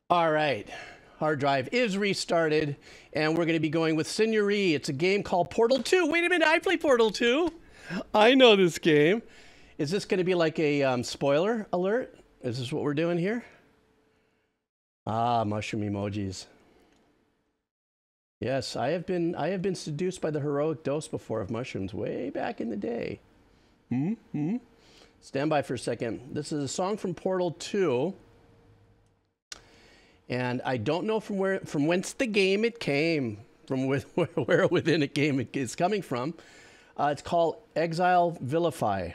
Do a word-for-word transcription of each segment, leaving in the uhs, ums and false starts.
All right, hard drive is restarted, and we're going to be going with Seigneurial. It's a game called Portal two. Wait a minute, I play Portal two. I know this game. Is this going to be like a um, spoiler alert? Is this what we're doing here? Ah, mushroom emojis. Yes, I have been I have been seduced by the heroic dose before of mushrooms way back in the day. Hmm? Hmm? Stand by for a second. This is a song from Portal two. And I don't know from where, from whence the game it came, from where, where within a game it is coming from. Uh, it's called Exile Vilify.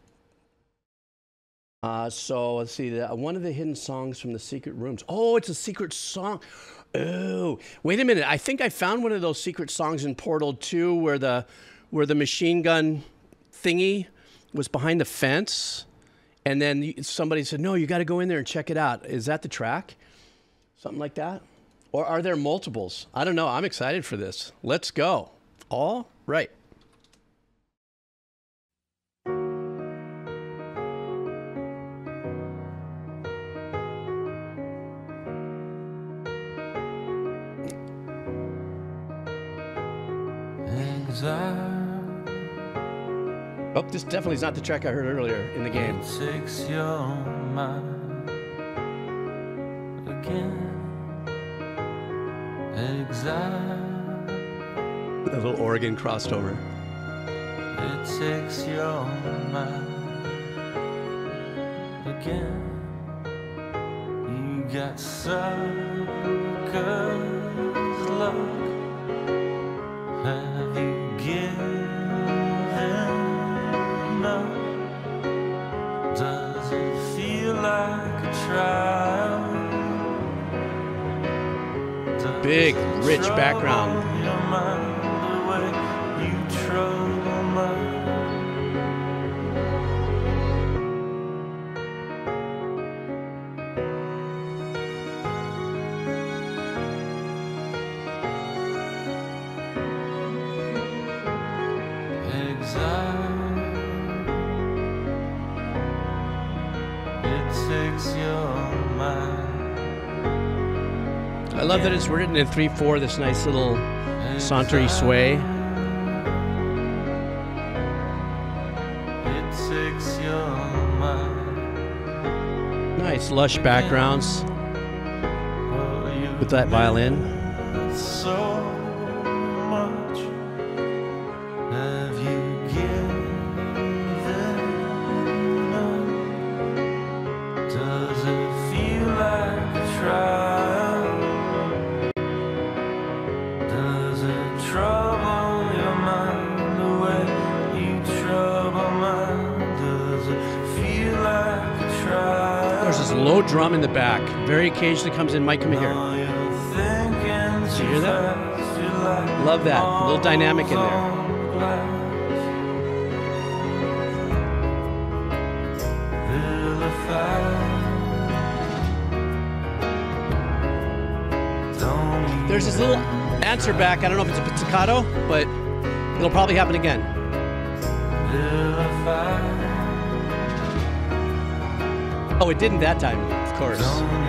Uh, so let's see, the, one of the hidden songs from the secret rooms. Oh, it's a secret song. Oh, wait a minute. I think I found one of those secret songs in Portal two where the, where the machine gun thingy was behind the fence. And then somebody said, no, you got to go in there and check it out. Is that the track? Something like that? Or are there multiples? I don't know. I'm excited for this. Let's go. All right. Oh, this definitely is not the track I heard earlier in the game. Takes your mind again. Exile. A little organ crossed over. It takes your mind again. You got suckers luck. Have you given up? Does it feel like a trial? Does Big, rich background. your mind the way you trouble mine? I love that it's written in three four, this nice little sauntery sway. Nice lush backgrounds with that violin. So much have you given up? Does it feel like a trial? Does it trouble your mind the way you trouble mine? Does it feel like a trial? There's this low drum in the back. Very occasionally comes in. Might come in here. Do you hear that? Love that. A little dynamic in there. There's this little answer back. I don't know if it's a pizzicato, but it'll probably happen again. Oh, it didn't that time, of course.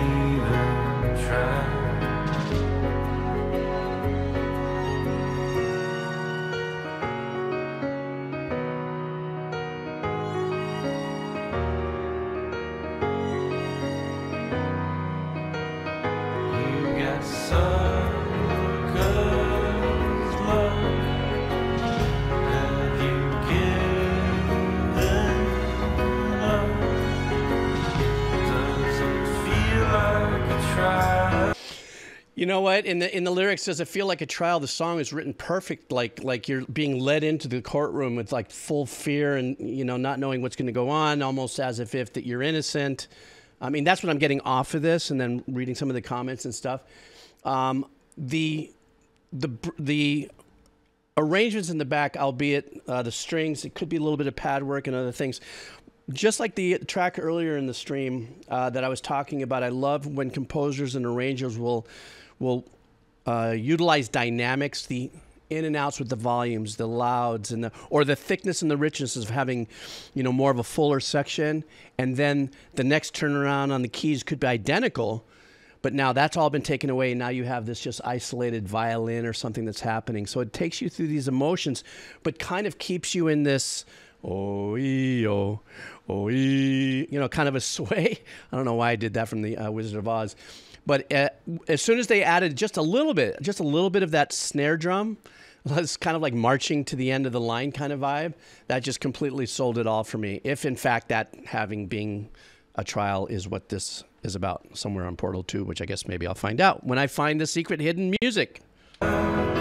You know what? In the in the lyrics, does it feel like a trial? The song is written perfect, like like you're being led into the courtroom with like full fear and you know not knowing what's going to go on, almost as if if that you're innocent. I mean, that's what I'm getting off of this, and then reading some of the comments and stuff. Um, the the the arrangements in the back, albeit uh, the strings, it could be a little bit of pad work and other things. Just like the track earlier in the stream uh, that I was talking about, I love when composers and arrangers will will uh, utilize dynamics, the in and outs with the volumes, the louds, and the or the thickness and the richness of having, you know, more of a fuller section, and then the next turnaround on the keys could be identical, But now that's all been taken away. And now you have this just isolated violin or something that's happening. So it takes you through these emotions, but kind of keeps you in this, oh, ee, oh, oh, ee, you know, kind of a sway. I don't know why I did that from the uh, Wizard of Oz. But uh, as soon as they added just a little bit, just a little bit of that snare drum, it's kind of like marching to the end of the line kind of vibe, that just completely sold it all for me. If, in fact, that having being a trial is what this is about somewhere on Portal two, which I guess maybe I'll find out when I find the secret hidden music. Does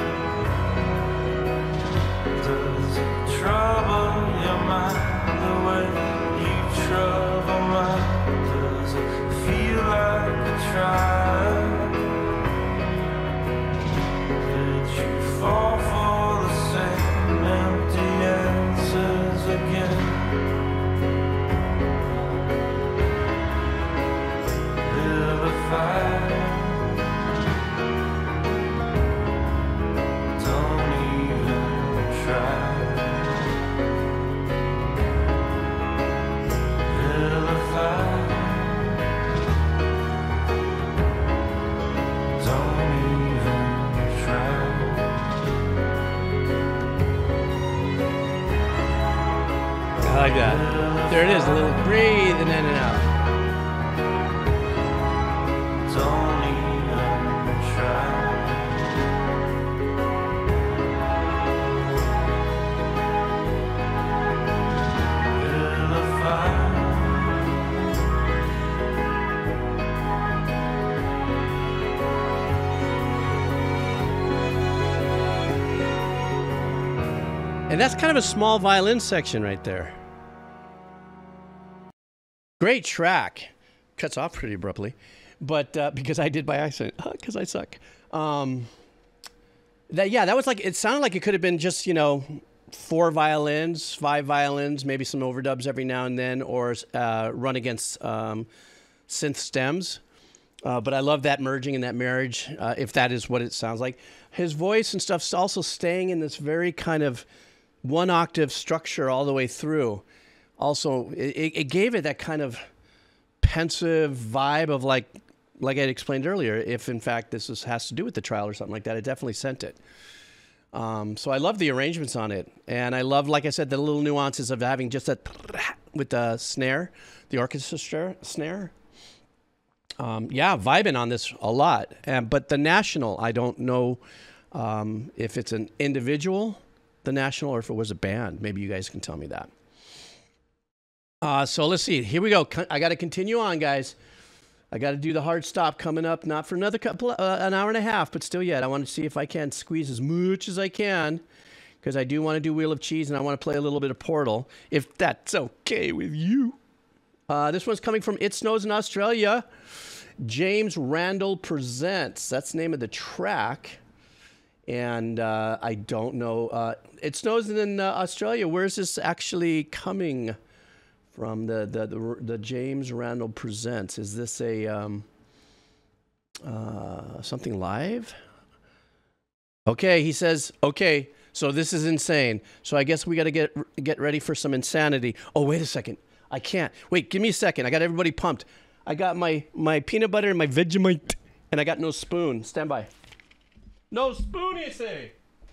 it trouble your mind the way you trouble mine? Does it feel like a trial? Did you fall for the same empty answers again? Fire. Don't even try. Vilify. Don't even try. I like that. There it is, a little breathing in and out. Don't even try. Vilify. And that's kind of a small violin section right there. Great track. Cuts off pretty abruptly. But uh, because I did by accident, because I suck. Um, that yeah, that was like, it sounded like it could have been just, you know, four violins, five violins, maybe some overdubs every now and then, or uh, run against um, synth stems. Uh, but I love that merging and that marriage, uh, if that is what it sounds like. His voice and stuff's also staying in this very kind of one octave structure all the way through. Also, it, it gave it that kind of pensive vibe of like, like I explained earlier, if in fact this is, has to do with the trial or something like that, it definitely sent it. Um, so I love the arrangements on it. And I love, like I said, the little nuances of having just that with the snare, the orchestra snare. Um, yeah, vibing on this a lot. And, but the National, I don't know um, if it's an individual, the National, or if it was a band. Maybe you guys can tell me that. Uh, so let's see. Here we go. I got to continue on, guys. I got to do the hard stop coming up, not for another couple, uh, an hour and a half, but still yet. I want to see if I can squeeze as much as I can, because I do want to do Wheel of Cheese, and I want to play a little bit of Portal, if that's okay with you. Uh, this one's coming from It Snows in Australia. James Randall Presents. That's the name of the track. And uh, I don't know. Uh, It Snows in uh, Australia. Where's this actually coming from? The, the the the James Randall Presents. Is this a um, uh, something live? Okay, he says. Okay, so this is insane. So I guess we got to get get ready for some insanity. Oh, wait a second. I can't. Wait, give me a second. I got everybody pumped. I got my my peanut butter and my Vegemite, and I got no spoon. Stand by. No spoon, you say?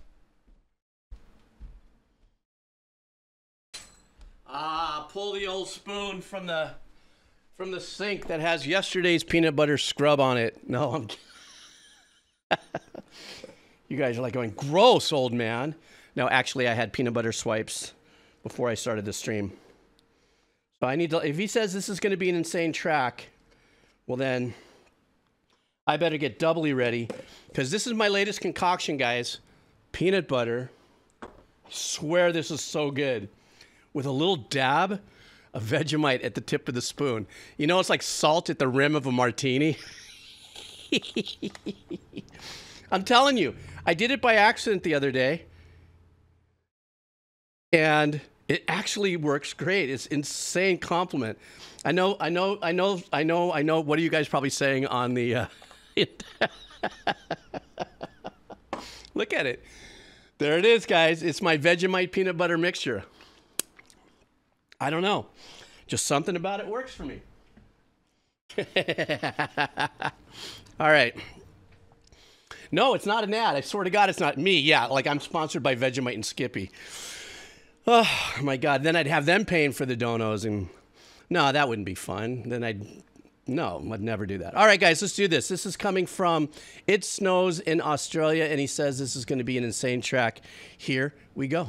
Ah, pull the old spoon from the from the sink that has yesterday's peanut butter scrub on it. No, I'm you guys are like going, gross, old man. No, actually, I had peanut butter swipes before I started the stream. So I need to, if he says this is going to be an insane track, well then, I better get doubly ready, because this is my latest concoction, guys. Peanut butter. I swear this is so good. With a little dab of Vegemite at the tip of the spoon. You know, it's like salt at the rim of a martini. I'm telling you, I did it by accident the other day. And it actually works great. It's an insane compliment. I know, I know, I know, I know, I know. What are you guys probably saying on the... Uh, Look at it. There it is, guys. It's my Vegemite peanut butter mixture. I don't know. Just something about it works for me. All right. No, it's not an ad. I swear to God, it's not me. Yeah, like I'm sponsored by Vegemite and Skippy. Oh, my God. Then I'd have them paying for the donos. And no, that wouldn't be fun. Then I'd, no, I'd never do that. All right, guys, let's do this. This is coming from It Snows in Australia. And he says this is going to be an insane track. Here we go.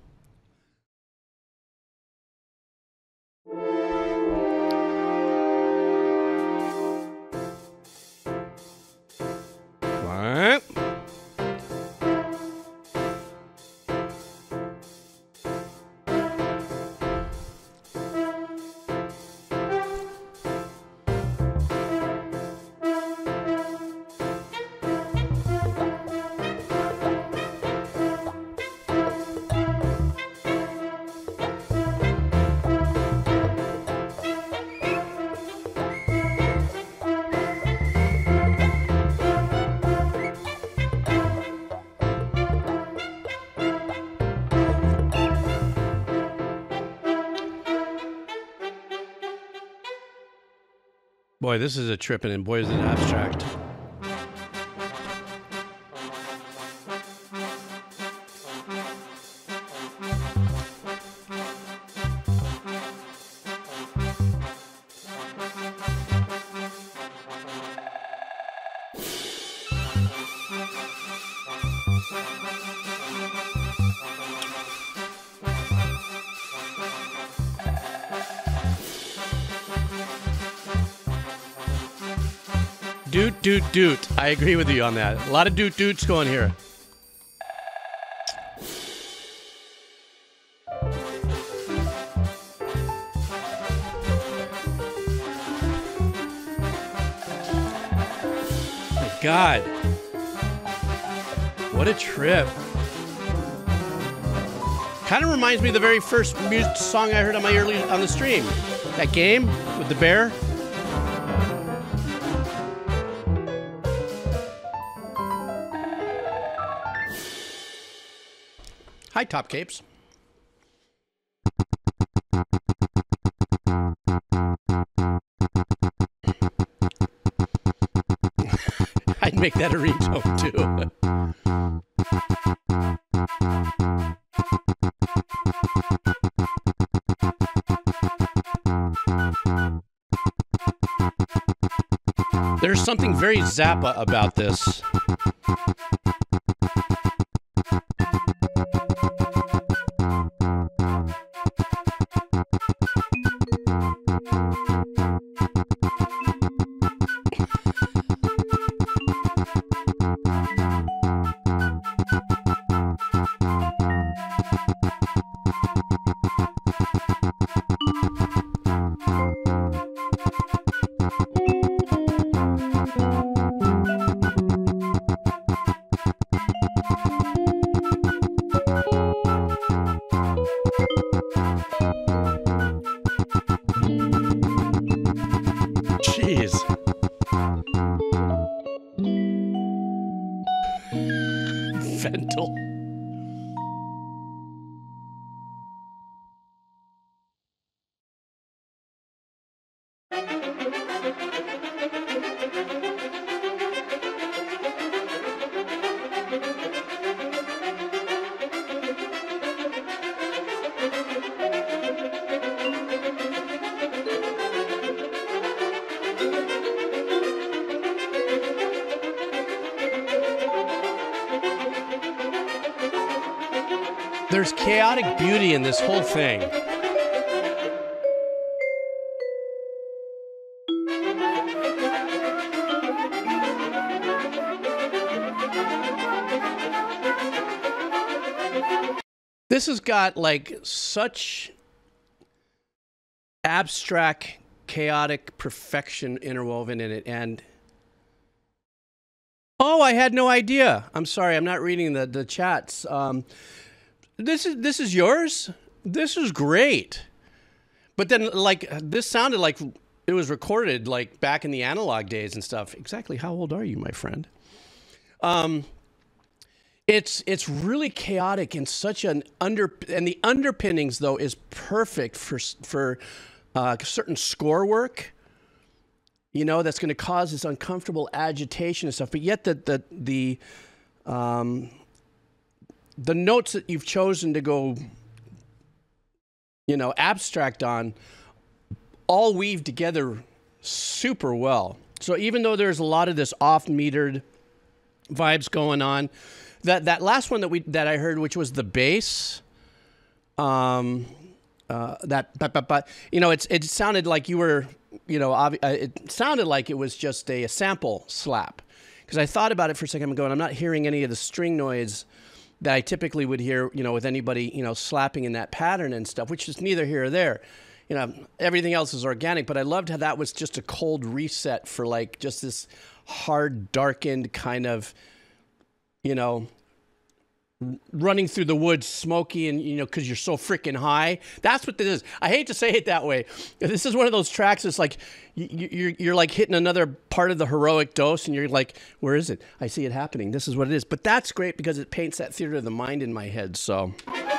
What? Boy, this is a tripping, and boy, is it abstract. Doot, doot, doot. I agree with you on that. A lot of doot doots going here. My God. What a trip. Kind of reminds me of the very first music song I heard on my early on the stream. That game with the bear. Hi, Top Capes. I'd make that a ringtone, too. There's something very Zappa about this. Jeez. Ventil. There's chaotic beauty in this whole thing. This has got like such abstract, chaotic perfection interwoven in it. And oh, I had no idea. I'm sorry, I'm not reading the, the chats. Um, This is this is yours? This is great. But then like this sounded like it was recorded like back in the analog days and stuff. Exactly how old are you, my friend? Um it's it's really chaotic and such an under and the underpinnings though is perfect for for uh, certain score work. you know, that's going to cause this uncomfortable agitation and stuff. But yet the the the um, the notes that you've chosen to go, you know, abstract on, all weave together super well. So even though there's a lot of this off-metered vibes going on, that that last one that we that I heard, which was the bass, um, uh, that but but but you know, it's it sounded like you were, you know, obvi- uh, it sounded like it was just a, a sample slap. Because I thought about it for a second, I'm going, I'm not hearing any of the string noise that I typically would hear, you know, with anybody, you know, slapping in that pattern and stuff, which is neither here or there. You know, everything else is organic, but I loved how that was just a cold reset for like just this hard, darkened kind of, you know, running through the woods, smoky, and, you know, because you're so freaking high. That's what this is. I hate to say it that way. This is one of those tracks that's like, you, you're, you're like hitting another part of the heroic dose, and you're like, where is it? I see it happening. This is what it is. But that's great because it paints that theater of the mind in my head, so...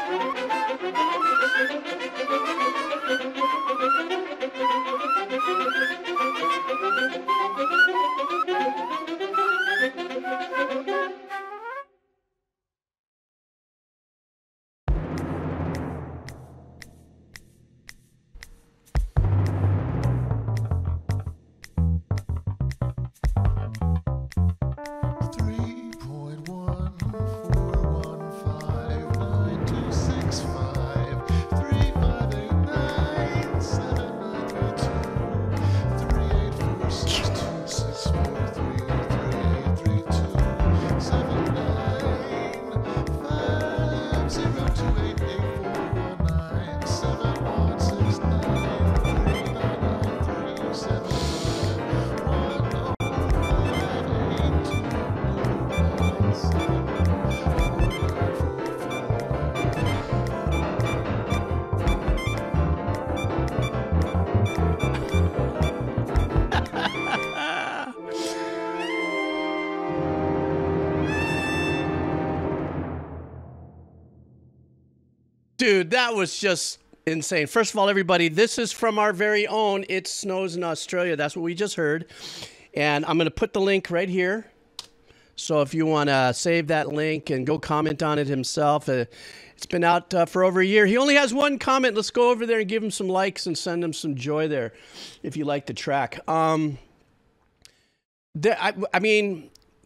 Dude, that was just insane. First of all, everybody, this is from our very own It Snows in Australia. That's what we just heard. And I'm going to put the link right here. So if you want to save that link and go comment on it himself, uh, it's been out uh, for over a year. He only has one comment. Let's go over there and give him some likes and send him some joy there if you like the track. Um, there, I, I mean,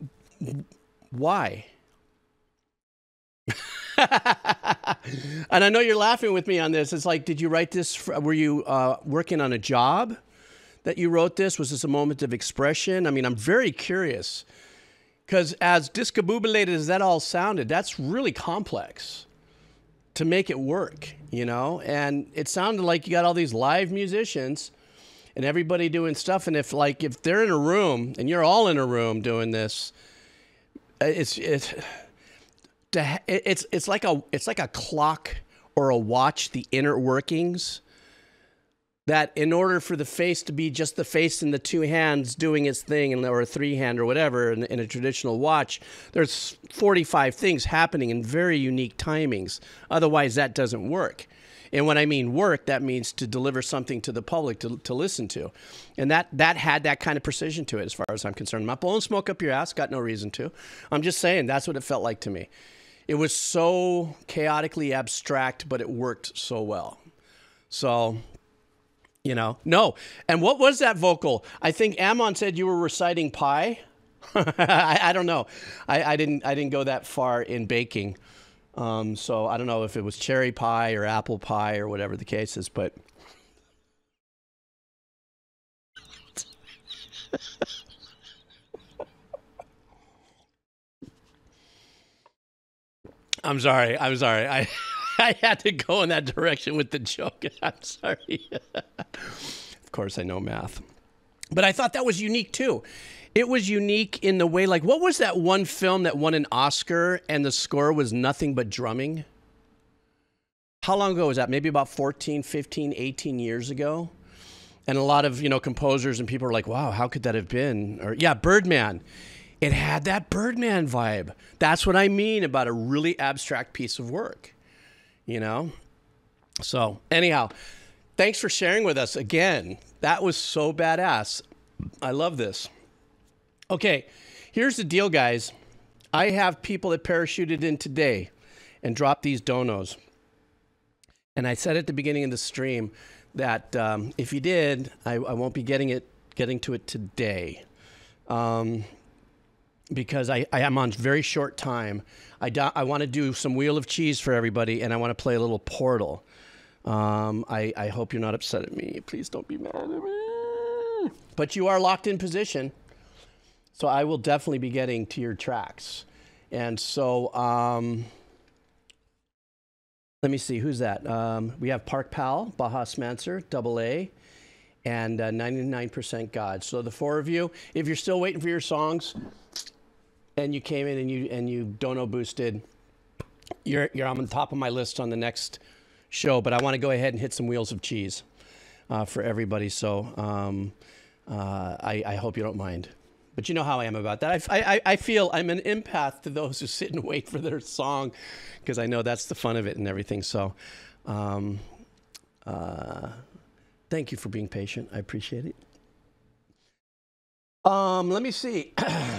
why? And I know you're laughing with me on this. It's like, did you write this? For, were you uh, working on a job that you wrote this? Was this a moment of expression? I mean, I'm very curious because as discombobulated as that all sounded, that's really complex to make it work, you know? And it sounded like you got all these live musicians and everybody doing stuff. And if like, if they're in a room and you're all in a room doing this, it's, it's, it's, it's like a, it's like a clock or a watch, the inner workings, that in order for the face to be just the face and the two hands doing its thing, and or a three hand or whatever in, in a traditional watch, there's forty-five things happening in very unique timings. Otherwise, that doesn't work. And when I mean work, that means to deliver something to the public to, to listen to. And that, that had that kind of precision to it as far as I'm concerned. I'm not blowing smoke up your ass, got no reason to. I'm just saying that's what it felt like to me. It was so chaotically abstract, but it worked so well. So, you know, no. And what was that vocal? I think Ammon said you were reciting pie. I, I don't know. I, I didn't. I didn't go that far in baking. Um, so I don't know if it was cherry pie or apple pie or whatever the case is. But I'm sorry. I'm sorry. I I had to go in that direction with the joke. I'm sorry. Of course, I know math. But I thought that was unique, too. It was unique in the way, like, what was that one film that won an Oscar and the score was nothing but drumming? How long ago was that? Maybe about fourteen, fifteen, eighteen years ago? And a lot of, you know, composers and people are like, wow, how could that have been? Or, yeah, Birdman. It had that Birdman vibe. That's what I mean about a really abstract piece of work, you know? So anyhow, thanks for sharing with us again. That was so badass. I love this. Okay, here's the deal, guys. I have people that parachuted in today and dropped these donos. And I said at the beginning of the stream that um, if you did, I, I won't be getting it, getting to it today. Um, because I, I am on very short time. I, do, I want to do some Wheel of Cheese for everybody, and I want to play a little Portal. Um, I, I hope you're not upset at me. Please don't be mad at me. But you are locked in position, so I will definitely be getting to your tracks. And so, um, let me see, who's that? Um, we have Park Pal, Baha Smancer, Double A, and uh, ninety-nine percent God. So the four of you, if you're still waiting for your songs, and you came in and you and you dono boosted, you're you're on the top of my list on the next show. But I want to go ahead and hit some Wheels of Cheese uh, for everybody. So um, uh, I, I hope you don't mind. But you know how I am about that. I, I, I feel I'm an empath to those who sit and wait for their song, because I know that's the fun of it and everything. So um, uh, thank you for being patient. I appreciate it. Um, let me see.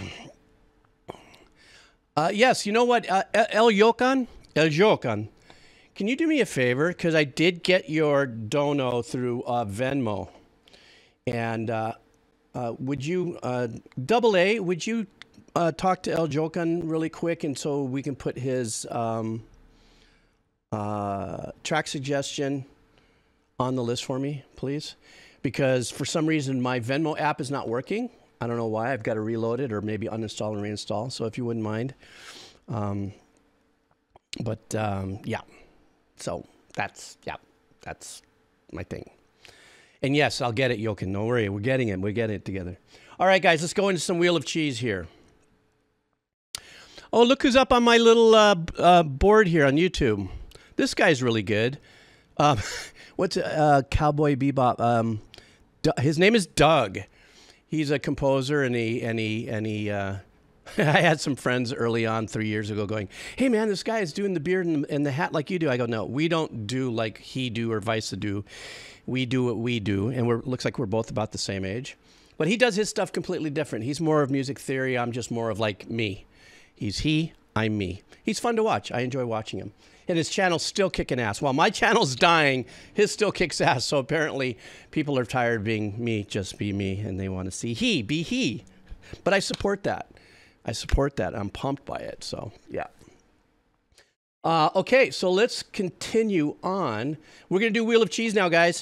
uh, yes, you know what? Uh, El Yokan? El Yokan. Can you do me a favor? Because I did get your dono through uh, Venmo. And... Uh, Uh, would you, uh, Double A, would you uh, talk to El Jokan really quick, and so we can put his um, uh, track suggestion on the list for me, please? Because for some reason my Venmo app is not working. I don't know why. I've got to reload it or maybe uninstall and reinstall. So if you wouldn't mind. Um, but um, yeah, so that's, yeah, that's my thing. And yes, I'll get it, Jochen. Don't worry. We're getting it. We're getting it together. All right, guys, let's go into some Wheel of Cheese here. Oh, look who's up on my little uh, uh, board here on YouTube. This guy's really good. Um, what's uh, Cowboy Bebop? Um, his name is Doug. He's a composer, and he and he and he. Uh, I had some friends early on three years ago going, "Hey man, this guy is doing the beard and, and the hat like you do." I go, "No, we don't do like he do or vice do. We do what we do," and we're looks like we're both about the same age. But he does his stuff completely different. He's more of music theory. I'm just more of like me. He's he, I'm me. He's fun to watch. I enjoy watching him. And his channel's still kicking ass. While my channel's dying, his still kicks ass. So apparently people are tired of being me, just be me, and they want to see he, be he. But I support that. I support that. I'm pumped by it. So, yeah. Uh, okay, so let's continue on. We're going to do Wheel of Cheese now, guys.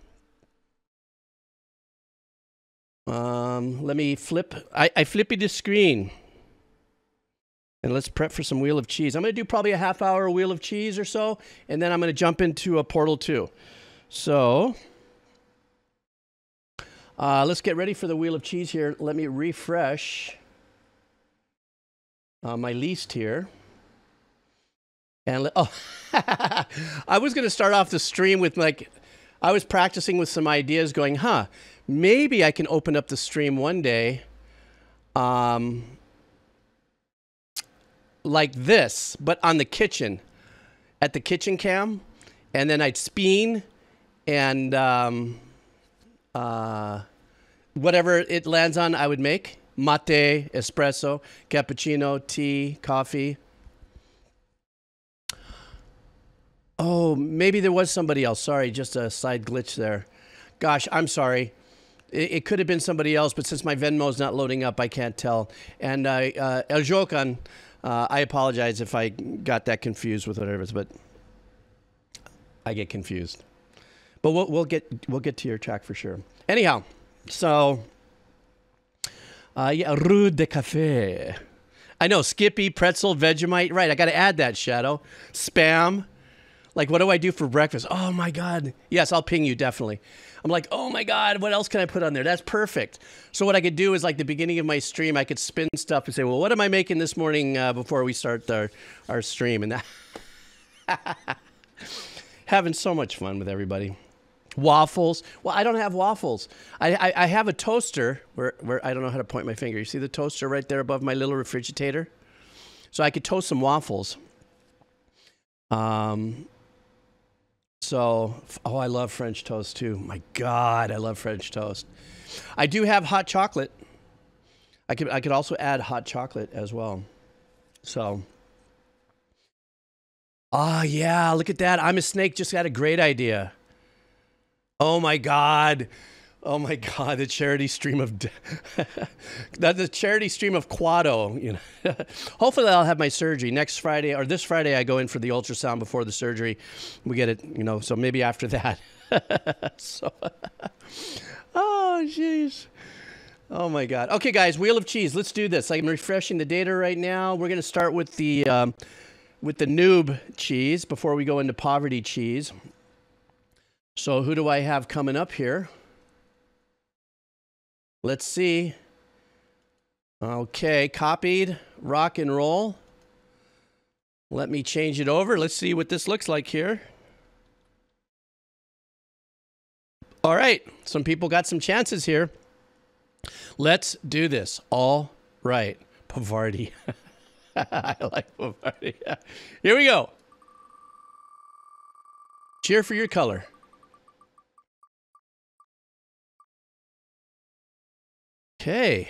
Um, let me flip. I, I flippy the screen. And let's prep for some Wheel of Cheese. I'm going to do probably a half hour Wheel of Cheese or so. And then I'm going to jump into a Portal two. So, uh, let's get ready for the Wheel of Cheese here. Let me refresh uh, my list here. And, oh, I was going to start off the stream with like, I was practicing with some ideas going, huh, maybe I can open up the stream one day um, like this, but on the kitchen, at the kitchen cam. And then I'd spin and um, uh, whatever it lands on, I would make. Mate, espresso, cappuccino, tea, coffee. Oh, maybe there was somebody else. Sorry, just a side glitch there. Gosh, I'm sorry. It, it could have been somebody else, but since my Venmo's not loading up, I can't tell. And uh, uh, El Jokan, uh, I apologize if I got that confused with whatever it is, but I get confused. But we'll, we'll get we'll get to your track for sure. Anyhow, so uh, yeah, Rue de Café. I know, Skippy, pretzel, Vegemite. Right, I got to add that, Shadow. Spam. Like, what do I do for breakfast? Oh, my God. Yes, I'll ping you, definitely. I'm like, oh, my God, what else can I put on there? That's perfect. So what I could do is, like, the beginning of my stream, I could spin stuff and say, well, what am I making this morning uh, before we start our, our stream? And that having so much fun with everybody. Waffles. Well, I don't have waffles. I, I, I have a toaster where, where I don't know how to point my finger. You see the toaster right there above my little refrigerator? So I could toast some waffles. Um... So, oh, I love French toast too. My God, I love French toast. I do have hot chocolate. I could I could also add hot chocolate as well. So, ah, yeah, look at that. I'm a Snake just got a great idea. Oh my God. Oh my God, the charity stream of that the charity stream of Quado, you know. Hopefully I'll have my surgery next Friday or this Friday. I go in for the ultrasound before the surgery. We get it, you know, so maybe after that. So, oh jeez. Oh my God. Okay, guys, Wheel of Cheese. Let's do this. I'm refreshing the data right now. We're going to start with the um, with the noob cheese before we go into poverty cheese. So who do I have coming up here? Let's see. Okay, copied, rock and roll. Let me change it over. Let's see what this looks like here. All right, some people got some chances here. Let's do this. All right, Pavardi. I like Pavardi. Here we go. Cheer for your color. Okay.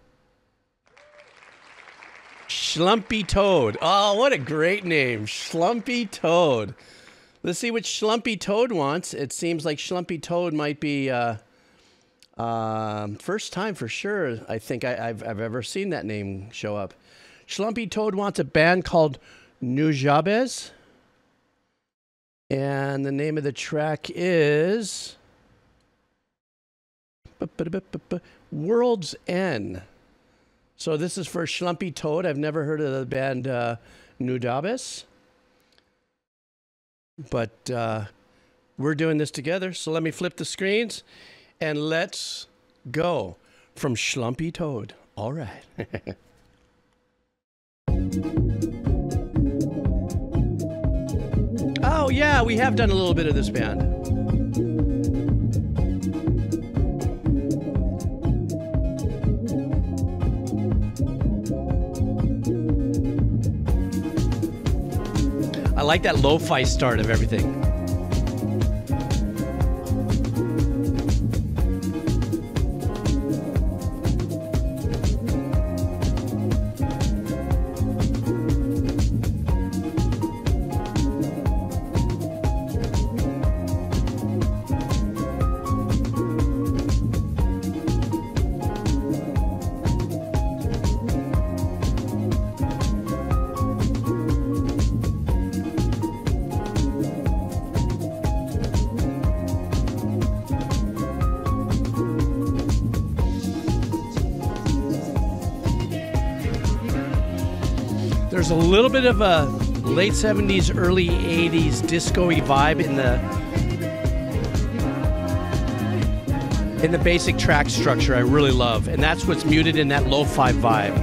Schlumpy Toad. Oh, what a great name. Schlumpy Toad. Let's see what Schlumpy Toad wants. It seems like Schlumpy Toad might be uh, uh, first time for sure. I think I, I've, I've ever seen that name show up. Schlumpy Toad wants a band called Nujabes. And the name of the track is World's End. So this is for Schlumpy Toad. I've never heard of the band uh, Nujabes. But uh, we're doing this together. So let me flip the screens and let's go from Schlumpy Toad. All right. Oh, yeah, we have done a little bit of this band. I like that lo-fi start of everything. There's a little bit of a late seventies, early eighties disco-y vibe in the in the basic track structure I really love, and that's what's muted in that lo-fi vibe.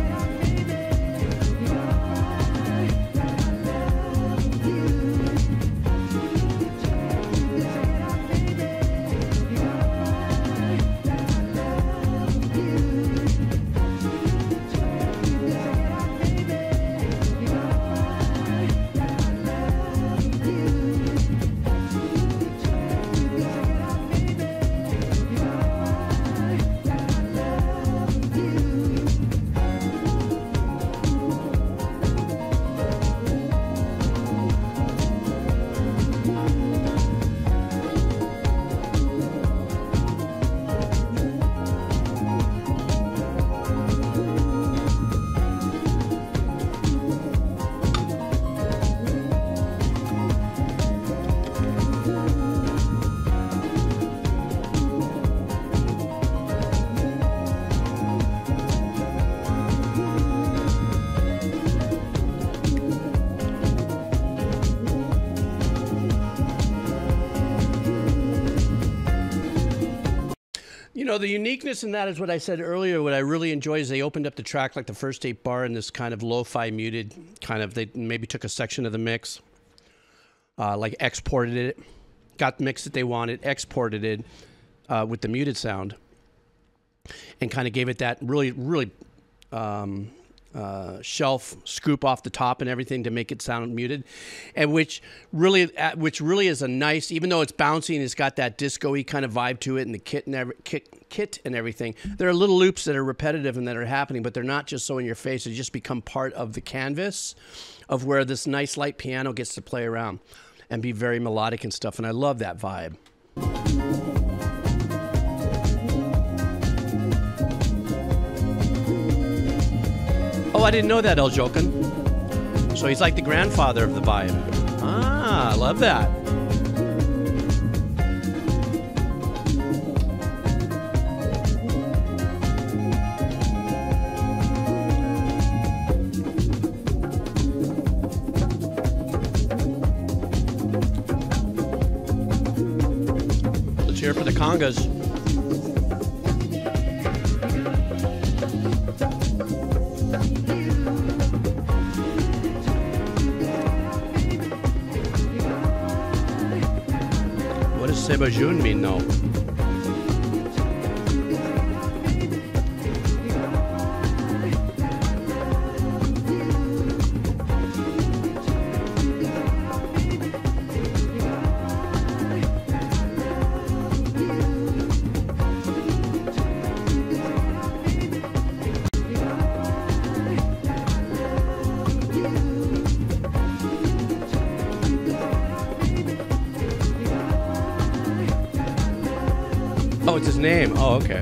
You know, the uniqueness in that is what I said earlier. What I really enjoy is they opened up the track like the first eight bar in this kind of lo-fi muted kind of, they maybe took a section of the mix, uh, like exported it, got the mix that they wanted, exported it uh, with the muted sound, and kind of gave it that really, really um, uh, shelf scoop off the top and everything to make it sound muted, and which really, uh, which really is a nice, even though it's bouncy and it's got that disco-y kind of vibe to it, and the kit and every, kit, kit and everything. There are little loops that are repetitive and that are happening, but they're not just so in your face. They just become part of the canvas of where this nice light piano gets to play around and be very melodic and stuff. And I love that vibe. Oh, I didn't know that, El Jokin. So he's like the grandfather of the vibe. Ah, I love that. Let's hear it for the congas. Seba June mean no? Oh, it's his name. Oh, okay.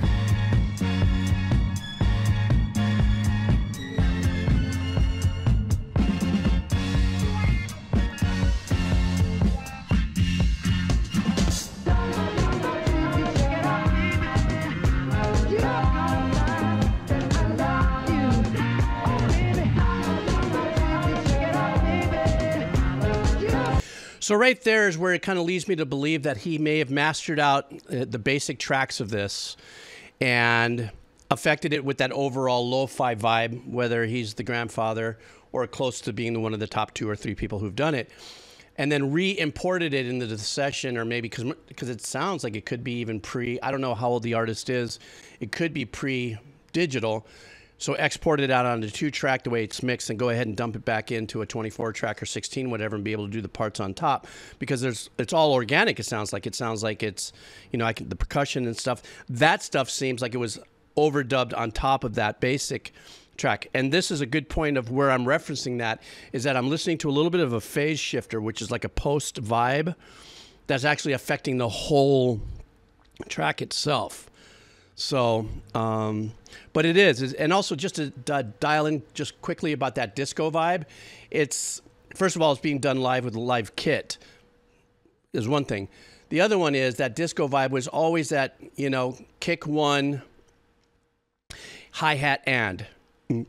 So right there is where it kind of leads me to believe that he may have mastered out uh, the basic tracks of this and affected it with that overall lo-fi vibe, whether he's the grandfather or close to being one of the top two or three people who've done it, and then re-imported it into the session, or maybe because because it sounds like it could be even pre, I don't know how old the artist is, it could be pre-digital. So export it out onto two track the way it's mixed and go ahead and dump it back into a twenty-four track or sixteen, whatever, and be able to do the parts on top, because there's it's all organic. It sounds like it sounds like it's, you know, I can, the percussion and stuff. That stuff seems like it was overdubbed on top of that basic track. And this is a good point of where I'm referencing that, is that I'm listening to a little bit of a phase shifter, which is like a post vibe that's actually affecting the whole track itself. So, um, but it is, and also just to uh, dial in just quickly about that disco vibe, it's, first of all, it's being done live with a live kit is one thing. The other one is that disco vibe was always that, you know, kick one, hi-hat and, you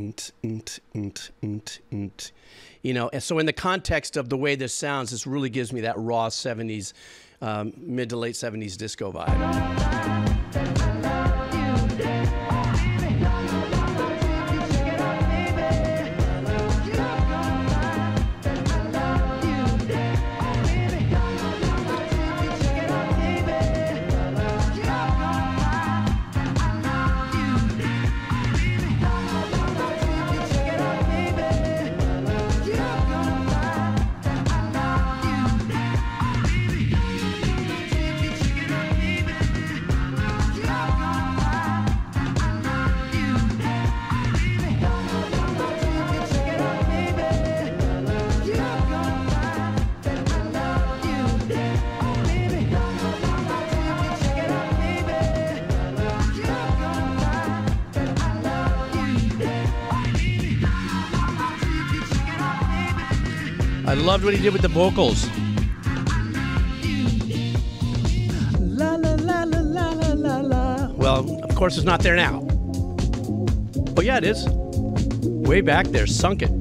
know, and so in the context of the way this sounds, this really gives me that raw seventies, um, mid to late seventies disco vibe. I loved what he did with the vocals. La, la, la, la, la, la, la, la. Well, of course, it's not there now. Oh, yeah, it is. Way back there, sunk it.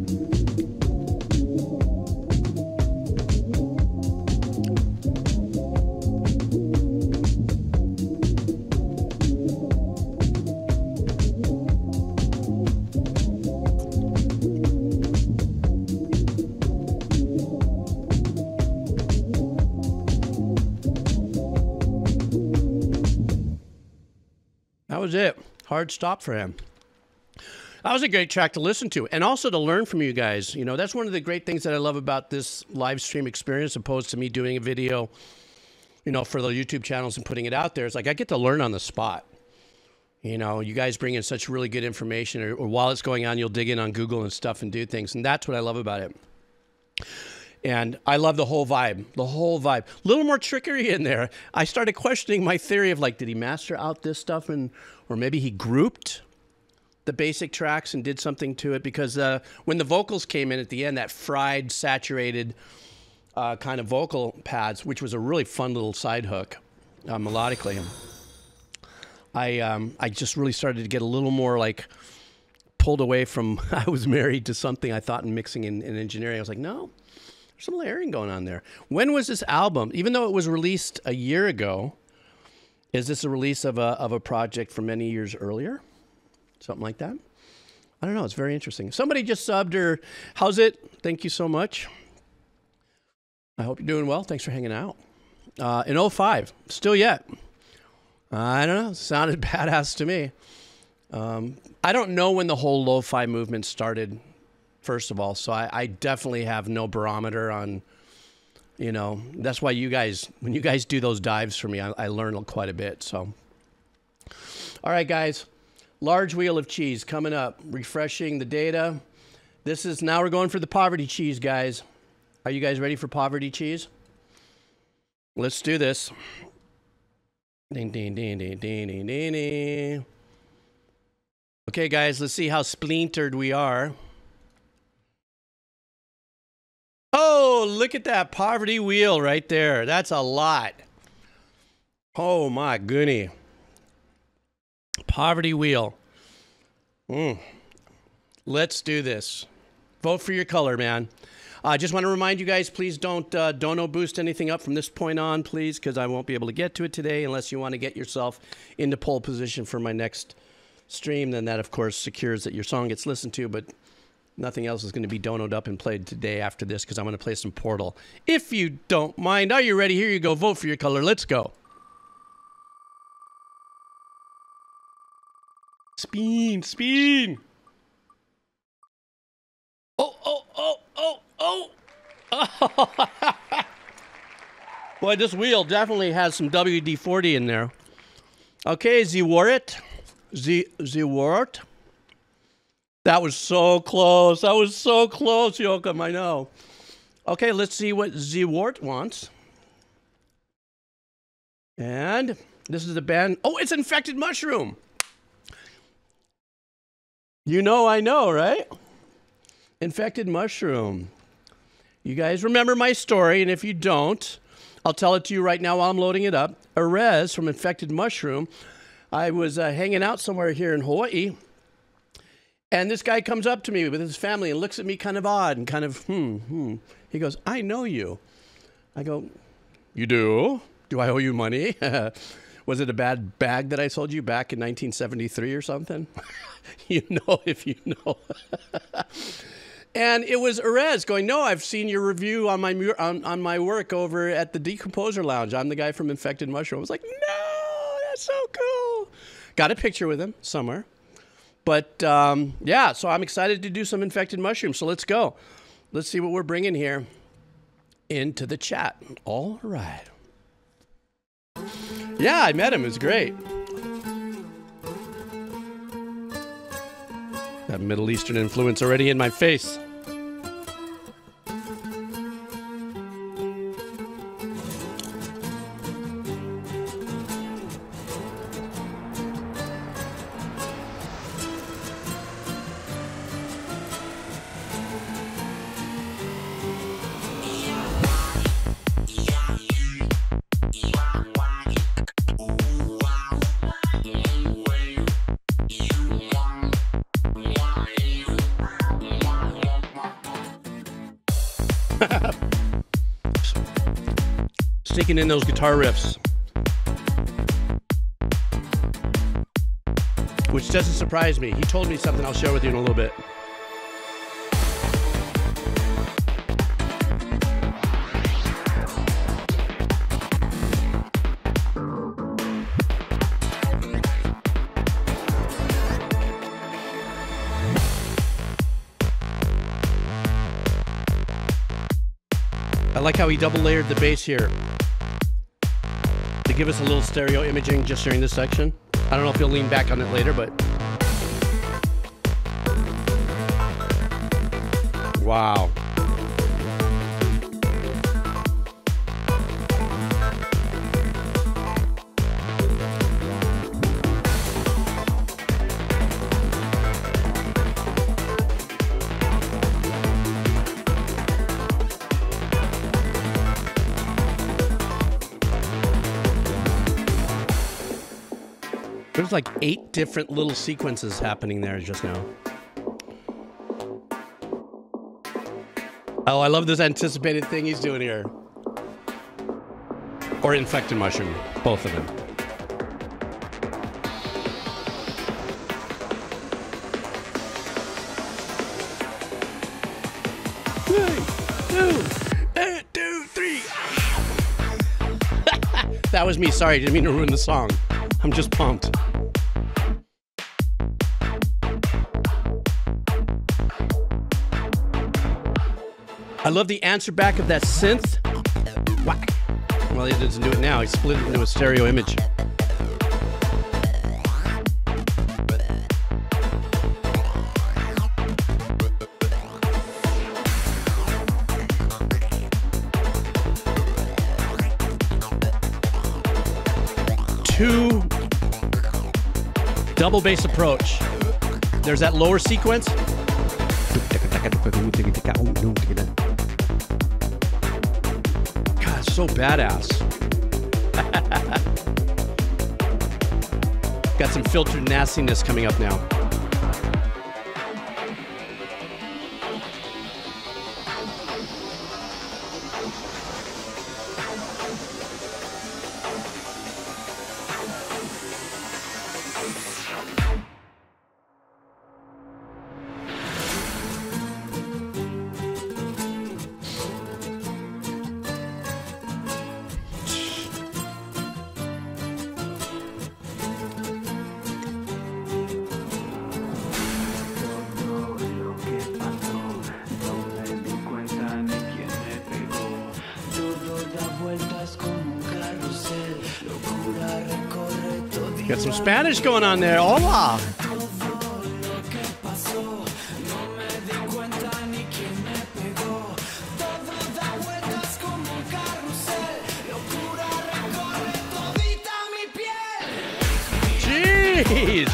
That was it. Hard stop for him. That was a great track to listen to, and also to learn from you guys. You know, that's one of the great things that I love about this live stream experience, opposed to me doing a video, you know, for the YouTube channels and putting it out there. It's like I get to learn on the spot. You know, you guys bring in such really good information, or, or while it's going on, you'll dig in on Google and stuff and do things, and that's what I love about it. And I love the whole vibe, the whole vibe. A little more trickery in there. I started questioning my theory of like, did he master out this stuff, and or maybe he grouped the basic tracks and did something to it, because uh, when the vocals came in at the end, that fried, saturated uh, kind of vocal pads, which was a really fun little side hook uh, melodically, I um, I just really started to get a little more like pulled away from I was married to something I thought in mixing and, and engineering. I was like, no, there's some layering going on there. When was this album? Even though it was released a year ago, is this a release of a, of a project from many years earlier? Something like that. I don't know. It's very interesting. Somebody just subbed, or how's it? Thank you so much. I hope you're doing well. Thanks for hanging out. Uh, in oh five, still yet. I don't know. Sounded badass to me. Um, I don't know when the whole lo-fi movement started, first of all. So I, I definitely have no barometer on, you know, that's why you guys, when you guys do those dives for me, I, I learn quite a bit. So, all right, guys. Large wheel of cheese coming up, refreshing the data. This is, now we're going for the poverty cheese, guys. Are you guys ready for poverty cheese? Let's do this. Ding, ding, ding, ding, ding, ding, ding, ding. Okay, guys, let's see how splintered we are. Oh, look at that poverty wheel right there. That's a lot. Oh, my goodness. Poverty wheel. Mm. Let's do this. Vote for your color, man. I uh, just want to remind you guys, please don't uh, dono boost anything up from this point on, please, because I won't be able to get to it today unless you want to get yourself into pole position for my next stream. Then that, of course, secures that your song gets listened to, but nothing else is going to be donoed up and played today after this, because I'm going to play some Portal. If you don't mind, are you ready? Here you go. Vote for your color. Let's go. Spin, spin. Oh, oh, oh, oh, oh. Oh. Boy, this wheel definitely has some W D forty in there. Okay, Zwart. Z, Zwart. That was so close. That was so close, Joachim, I know. Okay, let's see what Zwart wants. And this is the band. Oh, it's Infected Mushroom. You know I know, right? Infected Mushroom. You guys remember my story, and if you don't, I'll tell it to you right now while I'm loading it up. Erez from Infected Mushroom. I was uh, hanging out somewhere here in Hawaii, and this guy comes up to me with his family and looks at me kind of odd and kind of, hmm, hmm. He goes, I know you. I go, you do? Do I owe you money? Was it a bad bag that I sold you back in nineteen seventy-three or something? You know if you know. And it was Erez going, no, I've seen your review on my on, on my work over at the Decomposer Lounge. I'm the guy from Infected Mushroom. I was like, no, that's so cool. Got a picture with him somewhere. But, um, yeah, so I'm excited to do some Infected Mushroom. So let's go. Let's see what we're bringing here into the chat. All right. Yeah, I met him. It was great. That Middle Eastern influence already in my face. Sneaking in those guitar riffs, which doesn't surprise me. He told me something I'll share with you in a little bit. like how he double layered the bass here to give us a little stereo imaging just during this section. I don't know if he'll lean back on it later, but wow. There's like eight different little sequences happening there just now. Oh, I love this anticipated thing he's doing here. Or infected mushroom, both of them. Three, two, one, two, three. That was me. Sorry, didn't mean to ruin the song. I'm just pumped. I love the answer back of that synth. Whack. Well, he doesn't do it now. He split it into a stereo image. Two double bass approach. There's that lower sequence. God, so badass. Got some filtered nastiness coming up now. Got some Spanish going on there. Hola. Jeez.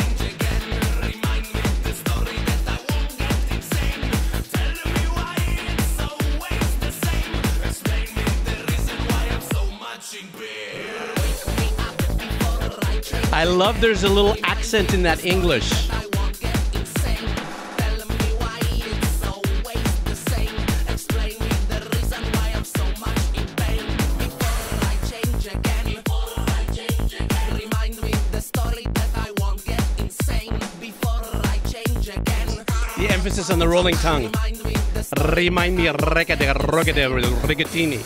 I love there's a little accent in that English. The emphasis on the rolling tongue. Remind me of rigatini.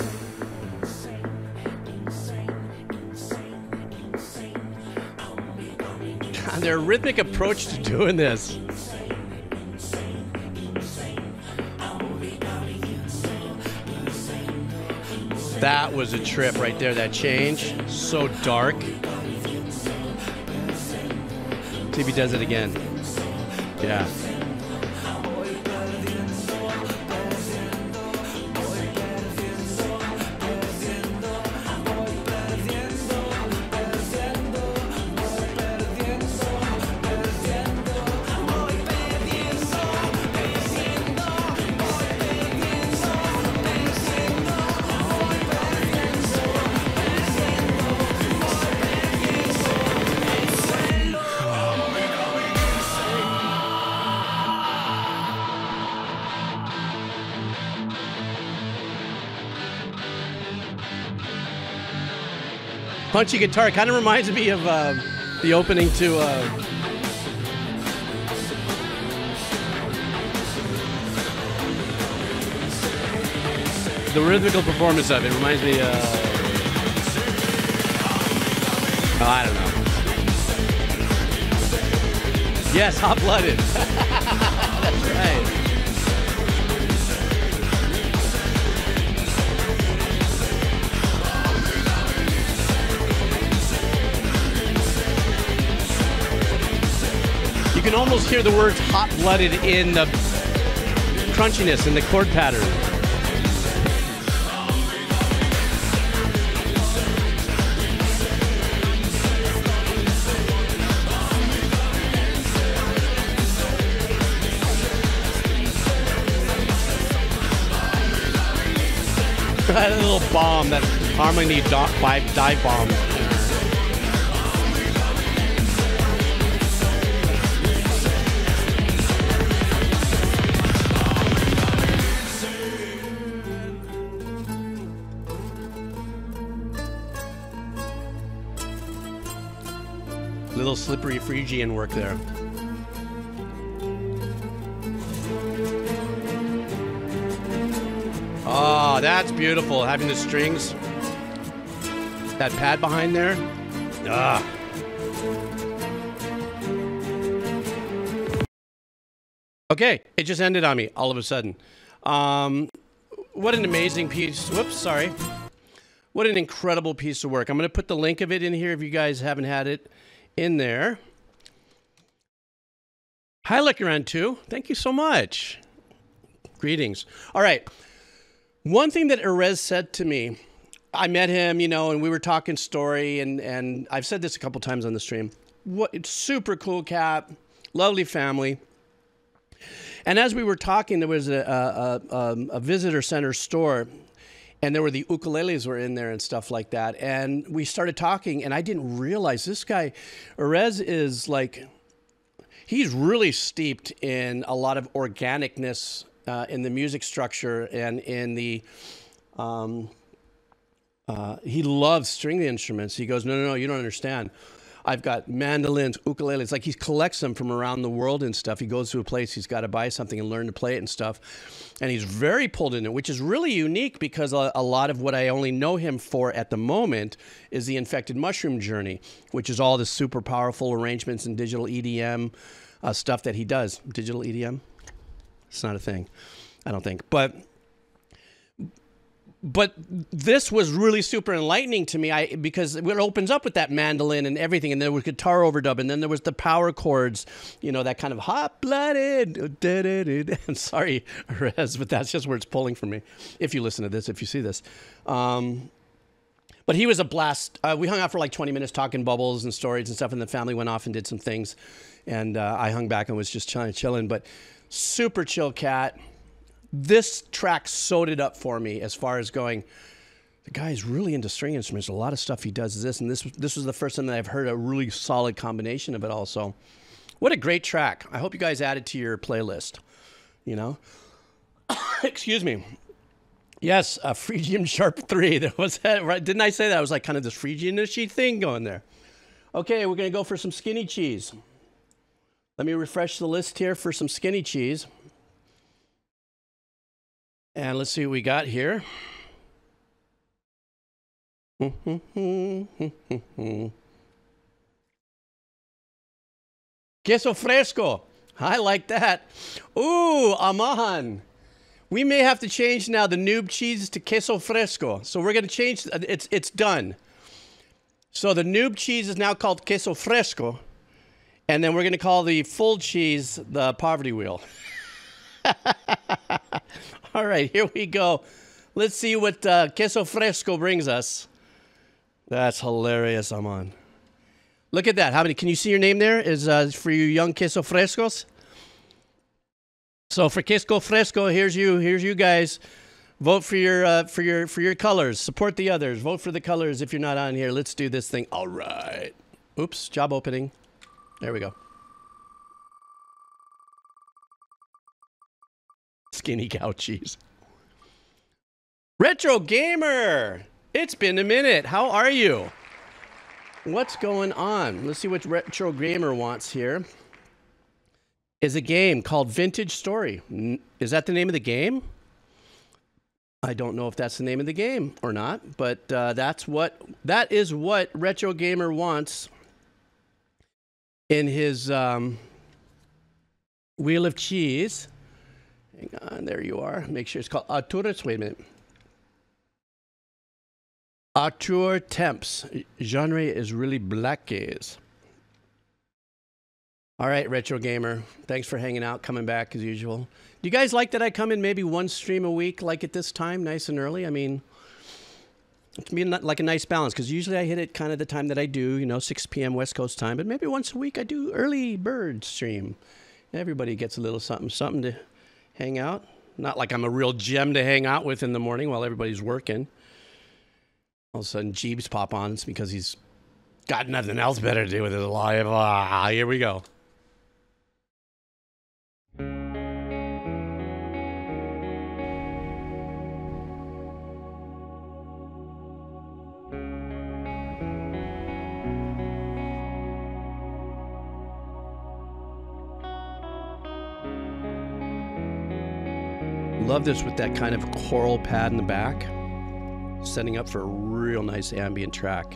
Their rhythmic approach to doing this. That was a trip right there, that change. So dark. See if he does it again. Yeah. Punchy guitar kind of reminds me of uh, the opening to uh, the rhythmical performance of it. Reminds me. Uh, oh, I don't know. Yes, Hot Blooded. That's right. You can almost hear the words hot-blooded in the crunchiness in the chord pattern. That little bomb, that Harmony dive, dive bomb. Little slippery Phrygian work there. Oh, that's beautiful. Having the strings, that pad behind there. Ah. Okay, it just ended on me all of a sudden. Um, what an amazing piece. Whoops, sorry. What an incredible piece of work. I'm going to put the link of it in here if you guys haven't had it in there. Hi, Liquoran two. Thank you so much. Greetings. All right. One thing that Erez said to me, I met him, you know, and we were talking story, and, and I've said this a couple times on the stream. What, it's super cool cat, lovely family. And as we were talking, there was a, a, a, a visitor center store, and there were the ukuleles were in there and stuff like that. And we started talking, and I didn't realize this guy, Erez, is like, he's really steeped in a lot of organicness uh, in the music structure and in the, um, uh, he loves string instruments. He goes, no, no, no, you don't understand. I've got mandolins, ukuleles, like he collects them from around the world and stuff. He goes to a place, he's got to buy something and learn to play it and stuff. And he's very pulled in it, which is really unique because a, a lot of what I only know him for at the moment is the Infected Mushroom Journey, which is all the super powerful arrangements and digital E D M uh, stuff that he does. Digital E D M? It's not a thing, I don't think. But... But this was really super enlightening to me I, because it opens up with that mandolin and everything, and there was guitar overdub, and then there was the power chords, you know, that kind of hot-blooded. And sorry, Rez, but that's just where it's pulling from me. If you listen to this, if you see this. Um, but he was a blast. Uh, we hung out for like twenty minutes talking bubbles and stories and stuff, and the family went off and did some things. And uh, I hung back and was just chilling, chilling. But super chill cat. This track sewed it up for me as far as going, the guy is really into string instruments. A lot of stuff he does is this, and this, this was the first time that I've heard a really solid combination of it all. So what a great track. I hope you guys add it to your playlist, you know? Excuse me. Yes, a Phrygian Sharp three. That was that, right? Didn't I say that? I was like kind of this Phrygian-ishy thing going there. Okay, we're going to go for some skinny cheese. Let me refresh the list here for some skinny cheese. And let's see what we got here. Queso fresco. I like that. Ooh, Amahan. We may have to change now the noob cheese to queso fresco. So we're going to change. It's, it's done. So the noob cheese is now called queso fresco. And then we're going to call the full cheese the poverty wheel. All right, here we go. Let's see what uh, queso fresco brings us. That's hilarious, Aman. Look at that. How many? Can you see your name there? Is uh, for you young queso frescos? So for queso fresco, here's you. Here's you guys. Vote for your uh, for your for your colors. Support the others. Vote for the colors if you're not on here. Let's do this thing. All right. Oops. Job opening. There we go. Skinny cow cheese. Retro Gamer, it's been a minute. How are you? What's going on? Let's see what Retro Gamer wants here. Is a game called Vintage Story. Is that the name of the game? I don't know if that's the name of the game or not, but uh, that's what that is what Retro Gamer wants in his um, Wheel of Cheese. Hang on, there you are. Make sure it's called Arturus. Wait a minute. Artur Temps. Genre is really black gaze. All right, Retro Gamer. Thanks for hanging out, coming back as usual. Do you guys like that I come in maybe one stream a week, like at this time, nice and early? I mean, it can be like a nice balance, because usually I hit it kind of the time that I do, you know, six p m West Coast time. But maybe once a week I do early bird stream. Everybody gets a little something, something to hang out. Not like I'm a real gem to hang out with in the morning while everybody's working. All of a sudden, Jeeves pop on. It's because he's got nothing else better to do with his life. Ah, here we go. Love this with that kind of choral pad in the back, setting up for a real nice ambient track.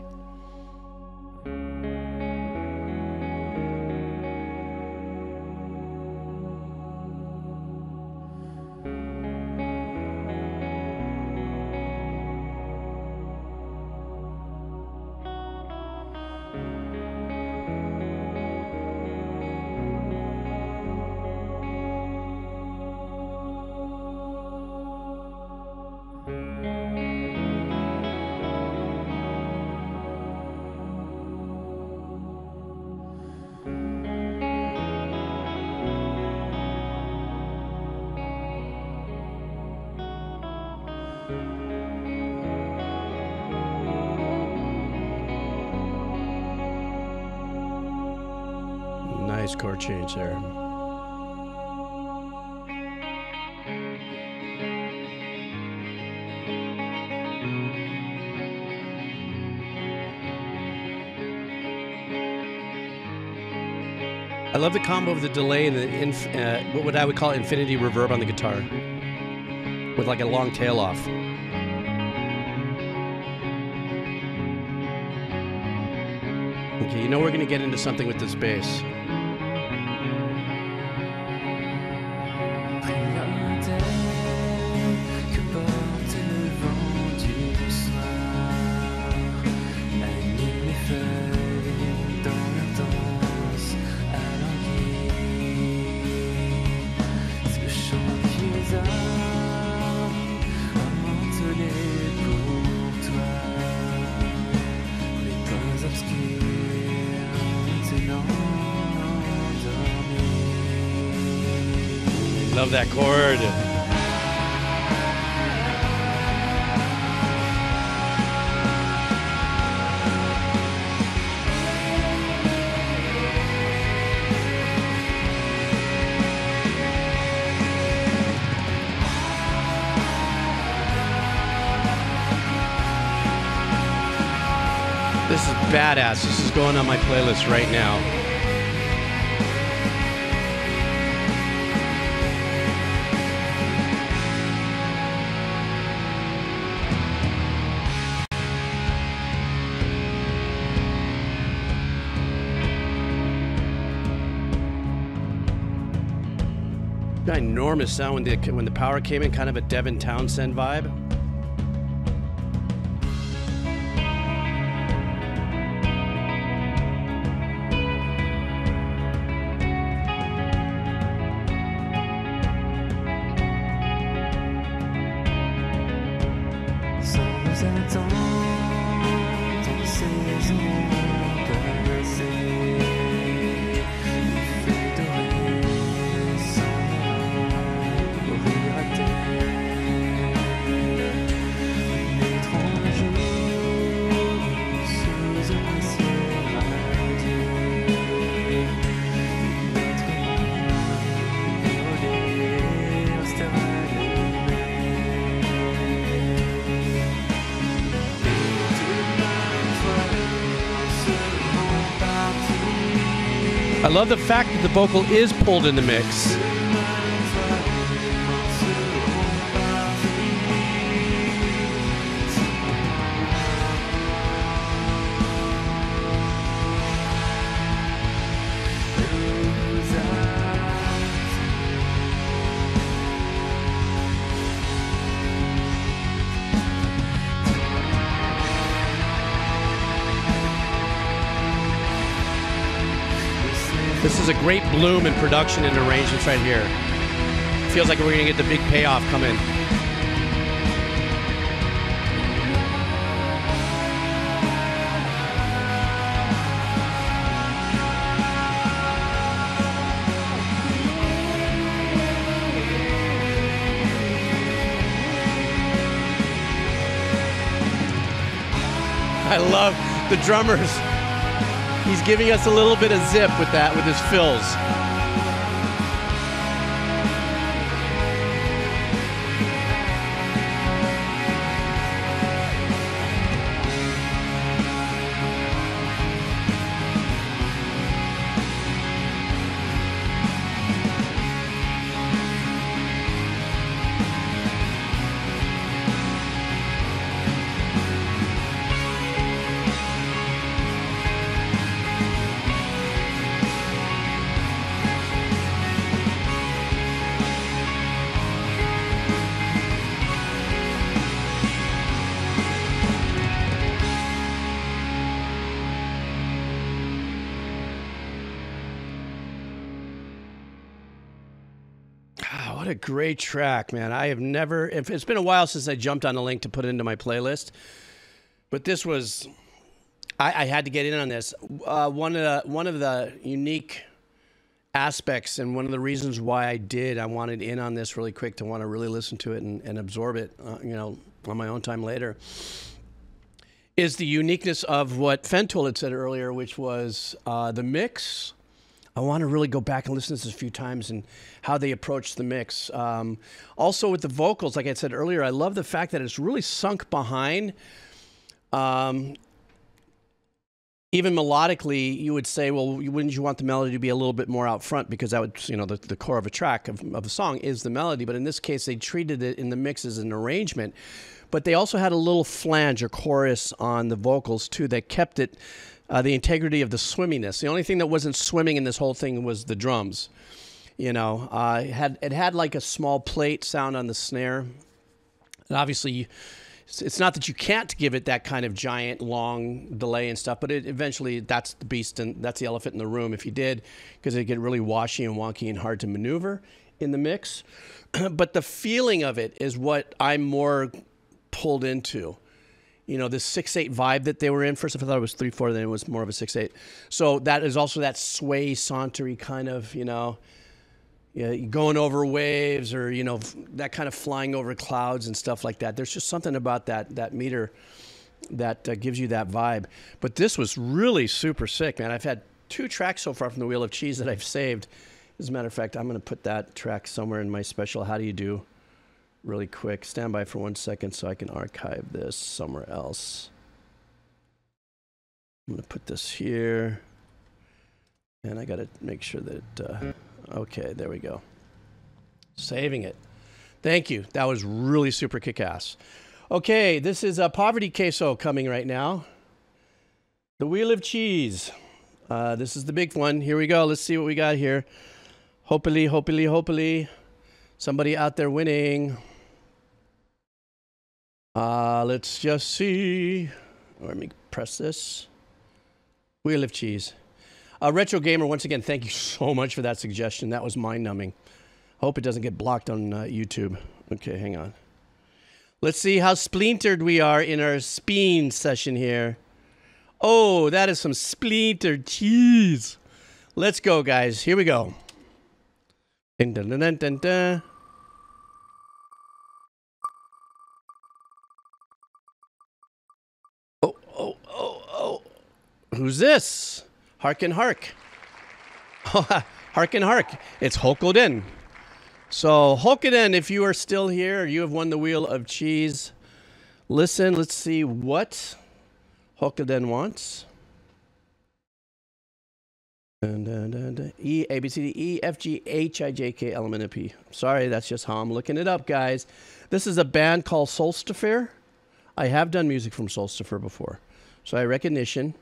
Nice chord change there. I love the combo of the delay and the inf uh, what I would call infinity reverb on the guitar, with like a long tail off. Okay, you know we're gonna get into something with this bass. Love that chord. This is badass. This is going on my playlist right now. Enormous sound when the, when the power came in, kind of a Devin Townsend vibe. I love the fact that the vocal is pulled in the mix. This is a great bloom in production and arrangements right here. Feels like we're going to get the big payoff coming. I love the drummers. He's giving us a little bit of zip with that, with his fills. What a great track, man. I have never, it's been a while since I jumped on a link to put it into my playlist, but this was, I, I had to get in on this. Uh, one of the, one of the unique aspects and one of the reasons why I did, I wanted in on this really quick to want to really listen to it and, and absorb it, uh, you know, on my own time later, is the uniqueness of what Fentool had said earlier, which was uh, the mix. I want to really go back and listen to this a few times and how they approach the mix. Um, also with the vocals, like I said earlier, I love the fact that it's really sunk behind. Um, even melodically, you would say, well, wouldn't you want the melody to be a little bit more out front? Because that would, you know, the, the core of a track of, of a song is the melody. But in this case, they treated it in the mix as an arrangement. But they also had a little flange or chorus on the vocals too that kept it Uh, the integrity of the swimminess. The only thing that wasn't swimming in this whole thing was the drums. You know, uh, it had it had like a small plate sound on the snare. And obviously, it's not that you can't give it that kind of giant, long delay and stuff, but it, eventually that's the beast and that's the elephant in the room if you did, because it'd get really washy and wonky and hard to maneuver in the mix. But the feeling of it is what I'm more pulled into. You know, this six eight vibe that they were in. First, I thought it was three four, then it was more of a six eight. So that is also that sway, sauntery kind of, you know, yeah, going over waves or, you know, that kind of flying over clouds and stuff like that. There's just something about that that meter that uh, gives you that vibe. But this was really super sick, man. I've had two tracks so far from the Wheel of Cheese that I've saved. As a matter of fact, I'm going to put that track somewhere in my special How Do You Do really quick. Stand by for one second so I can archive this somewhere else. I'm going to put this here. And I got to make sure that, uh, okay, there we go. Saving it. Thank you. That was really super kick-ass. Okay, this is a Poverty Queso coming right now. The Wheel of Cheese. Uh, this is the big one. Here we go. Let's see what we got here. Hopefully, hopefully, hopefully, somebody out there winning. Uh, let's just see. Let me press this. Wheel of Cheese. Uh, Retro Gamer, once again, thank you so much for that suggestion. That was mind-numbing. Hope it doesn't get blocked on uh, YouTube. Okay, hang on. Let's see how splintered we are in our speen session here. Oh, that is some splintered cheese. Let's go, guys. Here we go. Dun, dun, dun, dun, dun, dun. Oh, oh, oh, oh. Who's this? Harkin Hark. Harkin Hark. It's Hokoden. So, Hokoden, if you are still here, you have won the Wheel of Cheese. Listen, let's see what Hokoden wants. Dun, dun, dun, dun. E, A, B, C, D, E, F, G, H, I, J, K, L, M, N, O, P. Sorry, that's just how I'm looking it up, guys. This is a band called Solstifer. I have done music from Solstifer before, so I have recognition.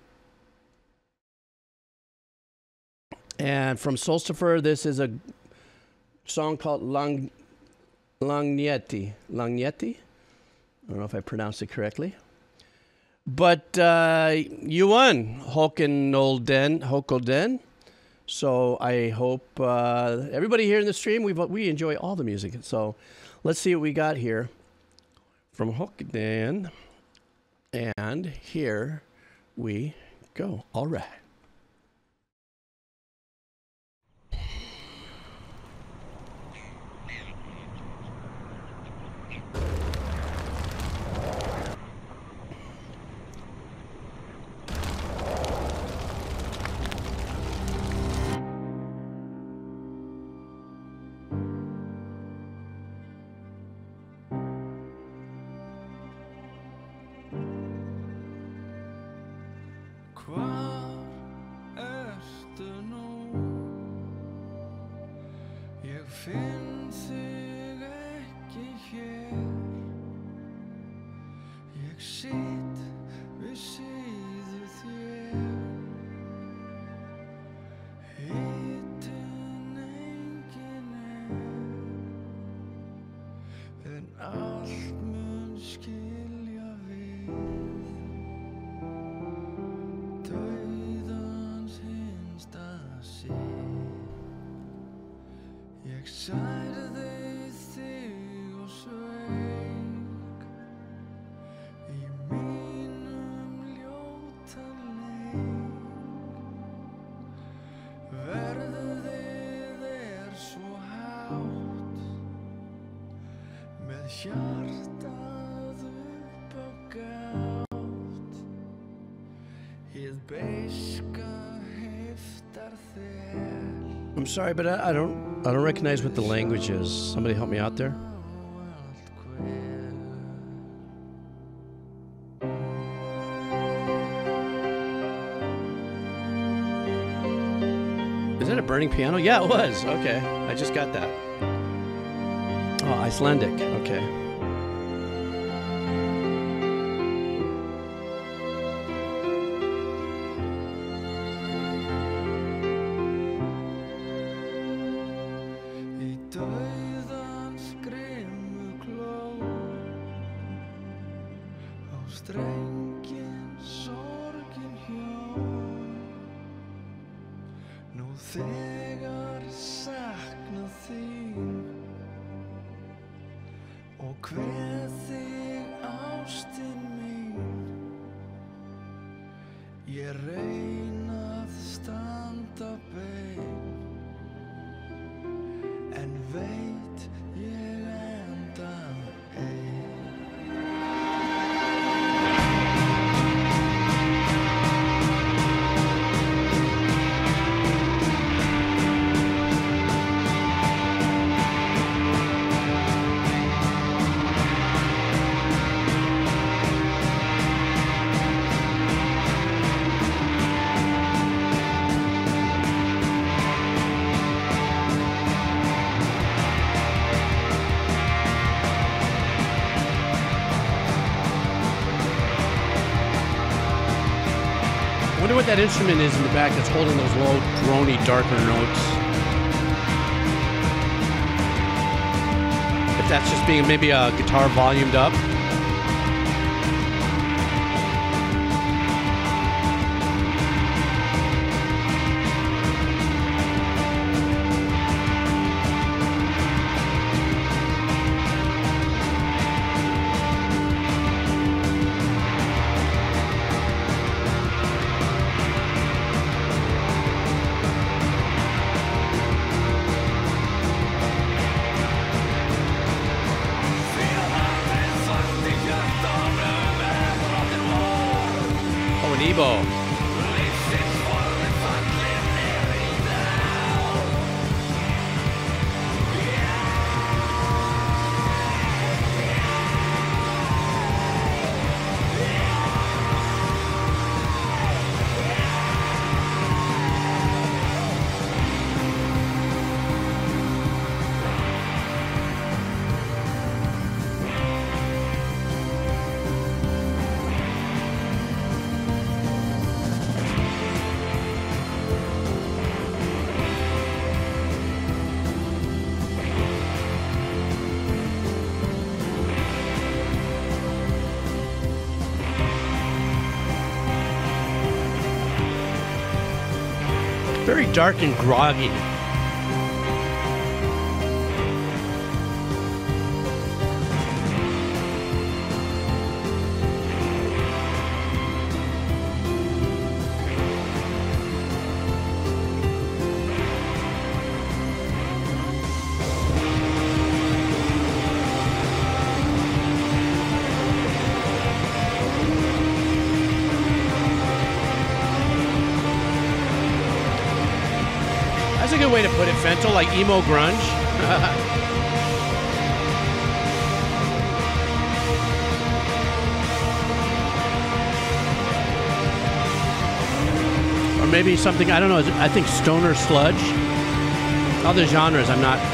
And from Solstifer, this is a song called Lang, Langnieti. Langnieti? I don't know if I pronounced it correctly. But uh, you won, Hokoden. Hokoden. So I hope uh, everybody here in the stream, we we enjoy all the music. So let's see what we got here from Hookdan. And here we go. All right. I'm sorry, but I, I don't I don't recognize what the language is. Somebody help me out there. Is that a burning piano? Yeah, it was. Okay, I just got that. Oh, Icelandic. Okay. What that instrument is in the back that's holding those low, droney, darker notes. If that's just being maybe a guitar volumed up. Feel how this very dark and groggy. That's a good way to put it, Fentel, like emo grunge. Or maybe something, I don't know, I think stoner sludge. Other genres, I'm not.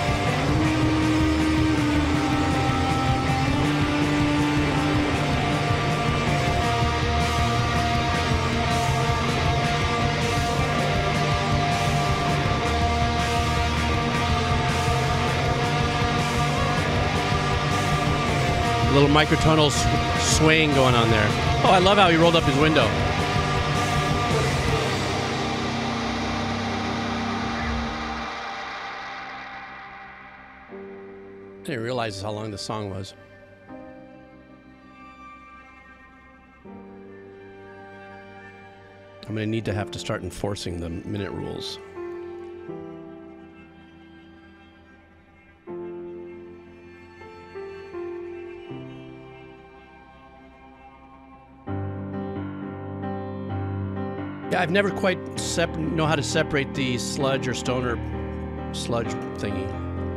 A little microtonal sw swaying going on there. Oh, I love how he rolled up his window. I didn't realize how long the song was. I'm going to need to have to start enforcing the minute rules. Yeah, I've never quite sep know how to separate the sludge or stoner sludge thingy.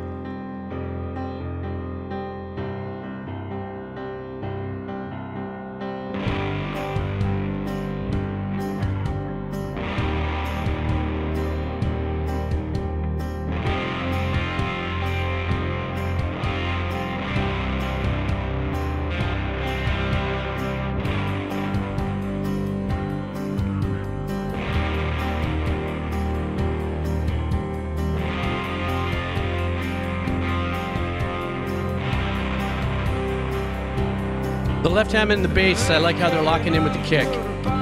The left hand and the bass, I like how they're locking in with the kick.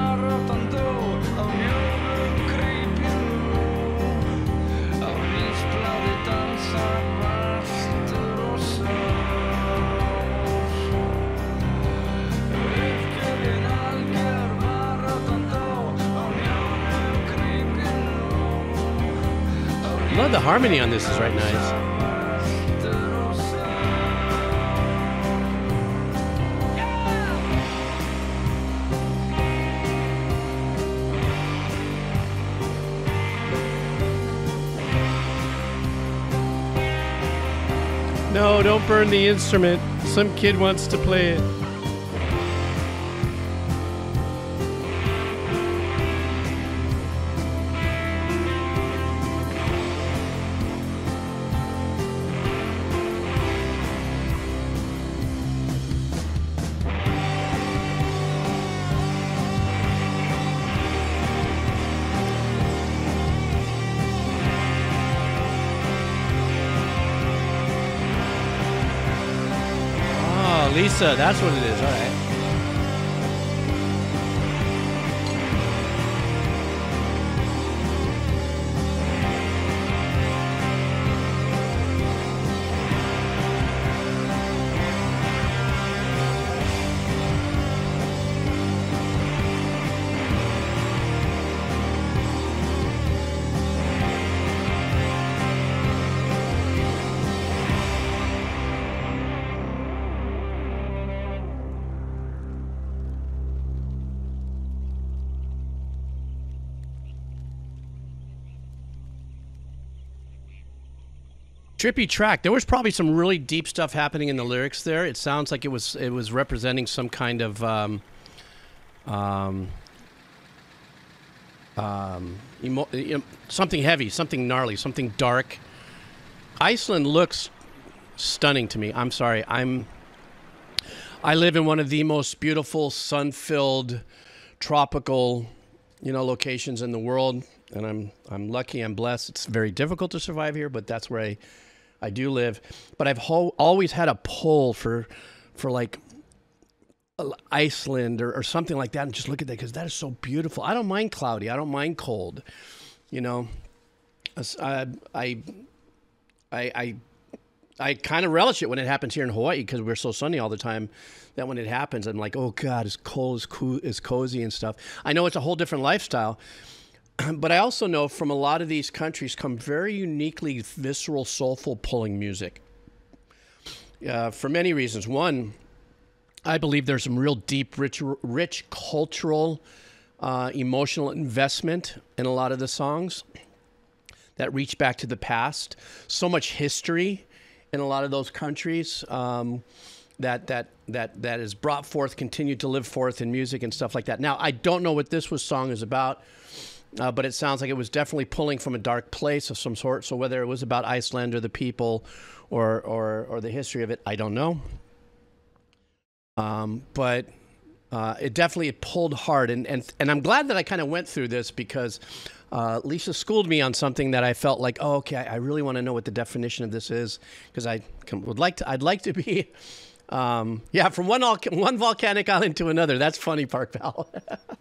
I love the harmony on this, is right nice. No, don't burn the instrument. Some kid wants to play it. Lisa, that's what it is, all right. Trippy track. There was probably some really deep stuff happening in the lyrics there. It sounds like it was it was representing some kind of um, um, um, emo you know, something heavy, something gnarly, something dark. Iceland looks stunning to me. I'm sorry. I'm I live in one of the most beautiful, sun-filled, tropical, you know, locations in the world, and I'm I'm lucky. I'm blessed. It's very difficult to survive here, but that's where I. I do live, but I've ho always had a pull for, for like Iceland or, or something like that, and just look at that because that is so beautiful. I don't mind cloudy. I don't mind cold, you know. I I I I, I kind of relish it when it happens here in Hawaii because we're so sunny all the time. That when it happens, I'm like, oh God, it's cold, it's, cool, it's cozy and stuff. I know it's a whole different lifestyle, but I also know from a lot of these countries come very uniquely visceral, soulful, pulling music. Uh, for many reasons. One, I believe there's some real deep, rich, rich cultural, uh, emotional investment in a lot of the songs that reach back to the past. So much history in a lot of those countries. Um, that that that that is brought forth, continued to live forth in music and stuff like that. Now, I don't know what this was song is about, uh, but it sounds like it was definitely pulling from a dark place of some sort. So whether it was about Iceland or the people, or or or the history of it, I don't know. Um, but uh, it definitely pulled hard, and and and I'm glad that I kind of went through this because uh, Lisa schooled me on something that I felt like, oh, okay, I, I really want to know what the definition of this is because I can, would like to. I'd like to be. Um, yeah, from one one volcanic island to another. That's funny, Park Val.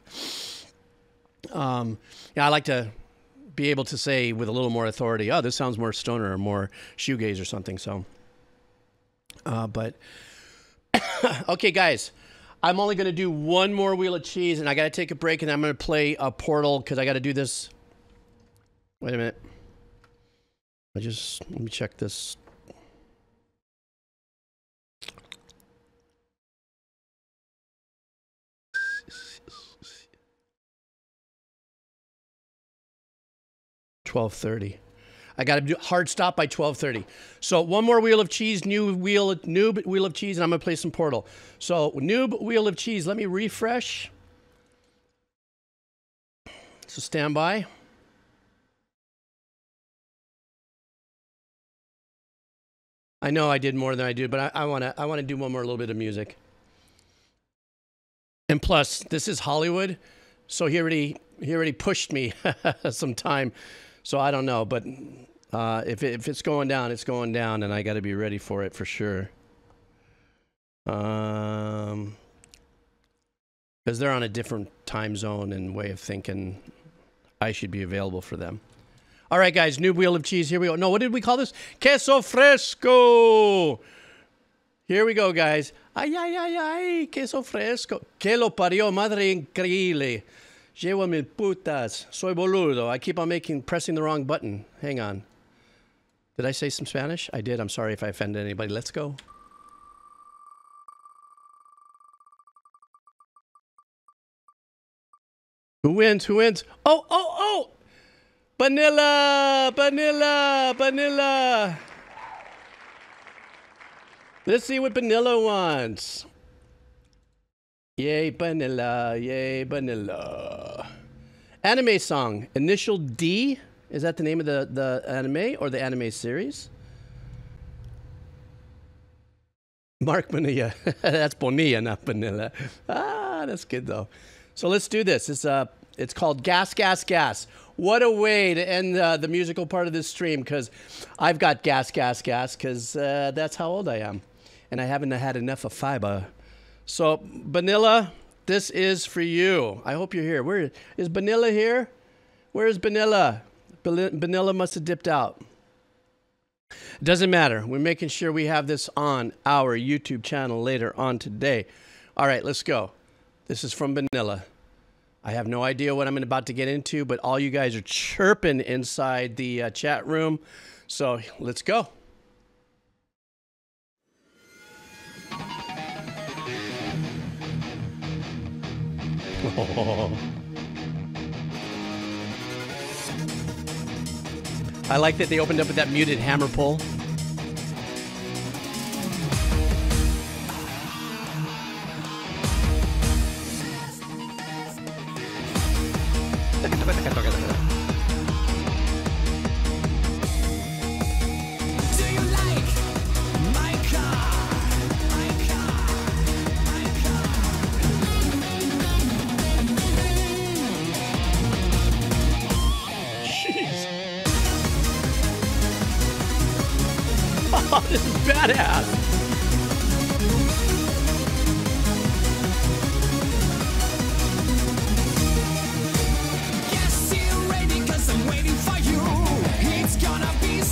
um, yeah, I like to be able to say with a little more authority, oh, this sounds more stoner or more shoegaze or something. So, uh, but okay, guys, I'm only going to do one more wheel of cheese, and I got to take a break, and I'm going to play a Portal because I got to do this. Wait a minute. I just let me check this. twelve thirty. I got to do hard stop by twelve thirty. So one more wheel of cheese, new wheel, noob wheel of cheese, and I'm going to play some Portal. So noob wheel of cheese. Let me refresh. So stand by. I know I did more than I did, but I want to I want to do one more little bit of music. And plus, this is Hollywood, so he already he already pushed me some time. So I don't know, but uh, if, it, if it's going down, it's going down, and I got to be ready for it for sure. Um, because they're on a different time zone and way of thinking. I should be available for them. All right, guys, new wheel of cheese. Here we go. No, what did we call this? Queso fresco. Here we go, guys. Ay, ay, ay, ay, queso fresco. Que lo parió, madre increíble. Llevo mil putas. Soy boludo. I keep on making, pressing the wrong button. Hang on. Did I say some Spanish? I did. I'm sorry if I offended anybody. Let's go. Who wins? Who wins? Oh, oh, oh! Vanilla! Vanilla! Vanilla! Let's see what Vanilla wants. Yay, Vanilla. Yay, Vanilla. Anime song. Initial D. Is that the name of the, the anime or the anime series? Mark Bonilla. That's Bonilla, not Vanilla. Ah, that's good, though. So let's do this. It's, uh, it's called Gas, Gas, Gas. What a way to end uh, the musical part of this stream, because I've got gas, gas, gas, because uh, that's how old I am. And I haven't had enough of fiber. So, Vanilla, this is for you. I hope you're here. Where is Vanilla here? Where is Vanilla? Vanilla must have dipped out. Doesn't matter. We're making sure we have this on our YouTube channel later on today. All right, let's go. This is from Vanilla. I have no idea what I'm about to get into, but all you guys are chirping inside the uh, chat room. So let's go. Oh. I like that they opened up with that muted hammer pull. Oh, this is badass. Yes, you're ready, 'cause I'm waiting for you.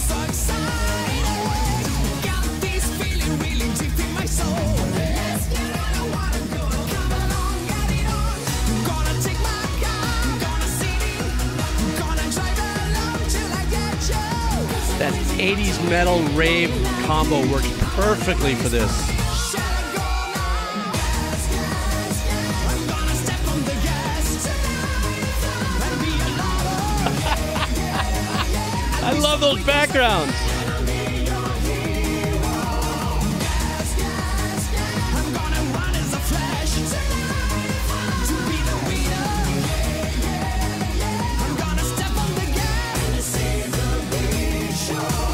so excited. Got this feeling really deep in my soul. Let's get on, I wanna go. Come along, get it on. Gonna take my car, gonna sit in, gonna drive along till I get you. That eighties metal rave combo works perfectly for this. Shall I go now? Yes, yes, yes. I'm gonna step on the gas and be a lover. I love those backgrounds. I'm gonna run as a flash to be the winner. I'm gonna step on the gas and save the big show.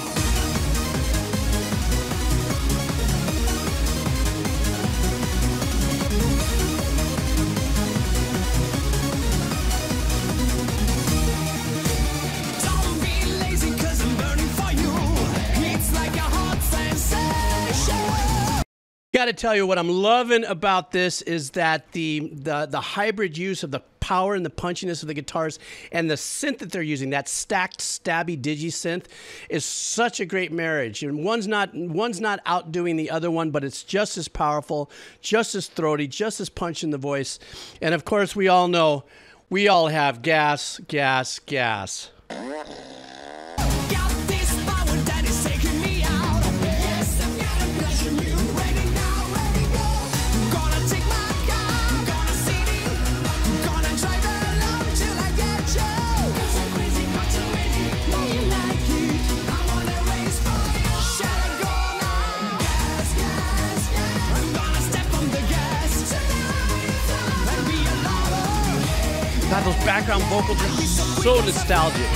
Don't be lazy 'cause I'm burning for you. It's like a hot sensation. Got to tell you what I'm loving about this is that the, the the hybrid use of the power and the punchiness of the guitars and the synth that they're using, that stacked stabby digi synth, is such a great marriage. And one's not one's not outdoing the other one, but it's just as powerful, just as throaty, just as punch in the voice. And of course, we all know we all have gas, gas, gas. Got this power that is taking me out. Yes, I've got a pleasure you. Ready now, ready go. Gonna take my car, gonna sit in, gonna drive along till I get you. 'Cause I'm crazy, but you're ready. Know you like it. I wanna race for you. Shall I go now? Yes, yes, yes. I'm gonna step on the gas and be a lover. God, those background vocals are so nostalgic.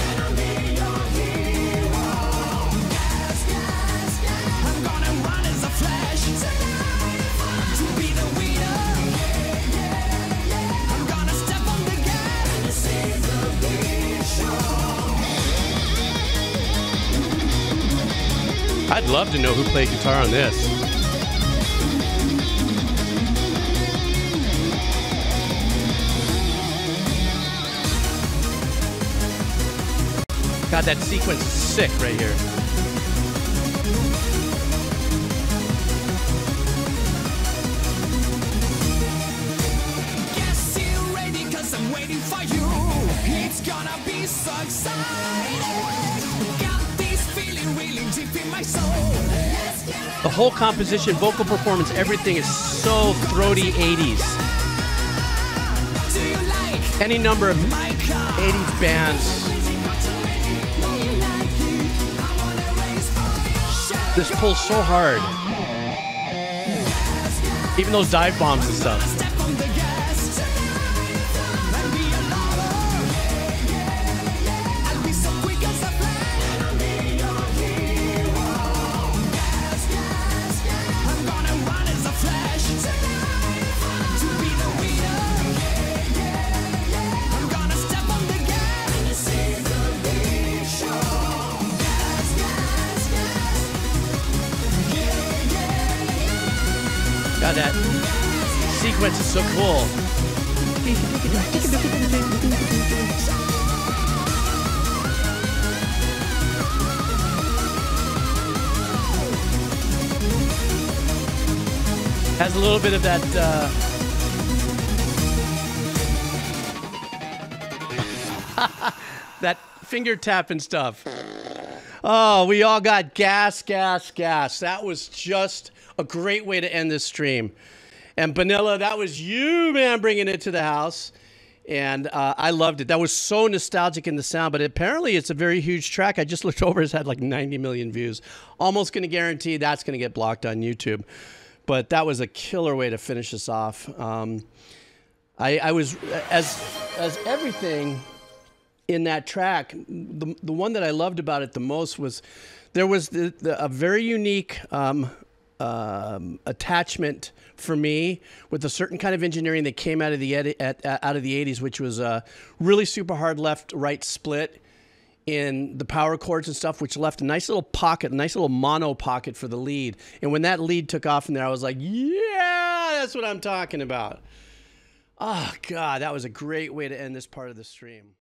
I'm gonna run as a flash to be the winner. I'm gonna step on the gas and save the big show. I'd love to know who played guitar on this. God, that sequence is sick right here. Guess you're ready 'cause I'm waiting for you. It's gonna be so exciting. Got this feeling really deep in my soul. Let's get it. The whole composition, vocal performance, everything is so throaty eighties. Do you like Any number of my car? eighties bands. This pulls so hard. Even those dive bombs and stuff. Step on the gas and be a lover. I'll be so quick as a flash. I'll be your hero. Yes, yes, yes. I'm gonna run as a flash to be the winner. I'm gonna step on the gas and save the big show. Yes, yes, yes. Yeah, yeah, yeah. God, that sequence is so cool. Has a little bit of that. Uh, that finger tapping stuff. Oh, we all got gas, gas, gas. That was just a great way to end this stream. And Vanilla, that was you, man, bringing it to the house. And uh, I loved it. That was so nostalgic in the sound, but apparently it's a very huge track. I just looked over, it's had like ninety million views. Almost going to guarantee that's going to get blocked on YouTube. But that was a killer way to finish us off. Um, I, I was, as, as everything in that track, the, the one that I loved about it the most was there was the, the, a very unique um, um, attachment for me with a certain kind of engineering that came out of the edi- at, at, out of the eighties, which was a really super hard left-right split in the power chords and stuff, which left a nice little pocket, a nice little mono pocket for the lead. And when that lead took off in there, I was like, yeah, that's what I'm talking about. Oh, God, that was a great way to end this part of the stream.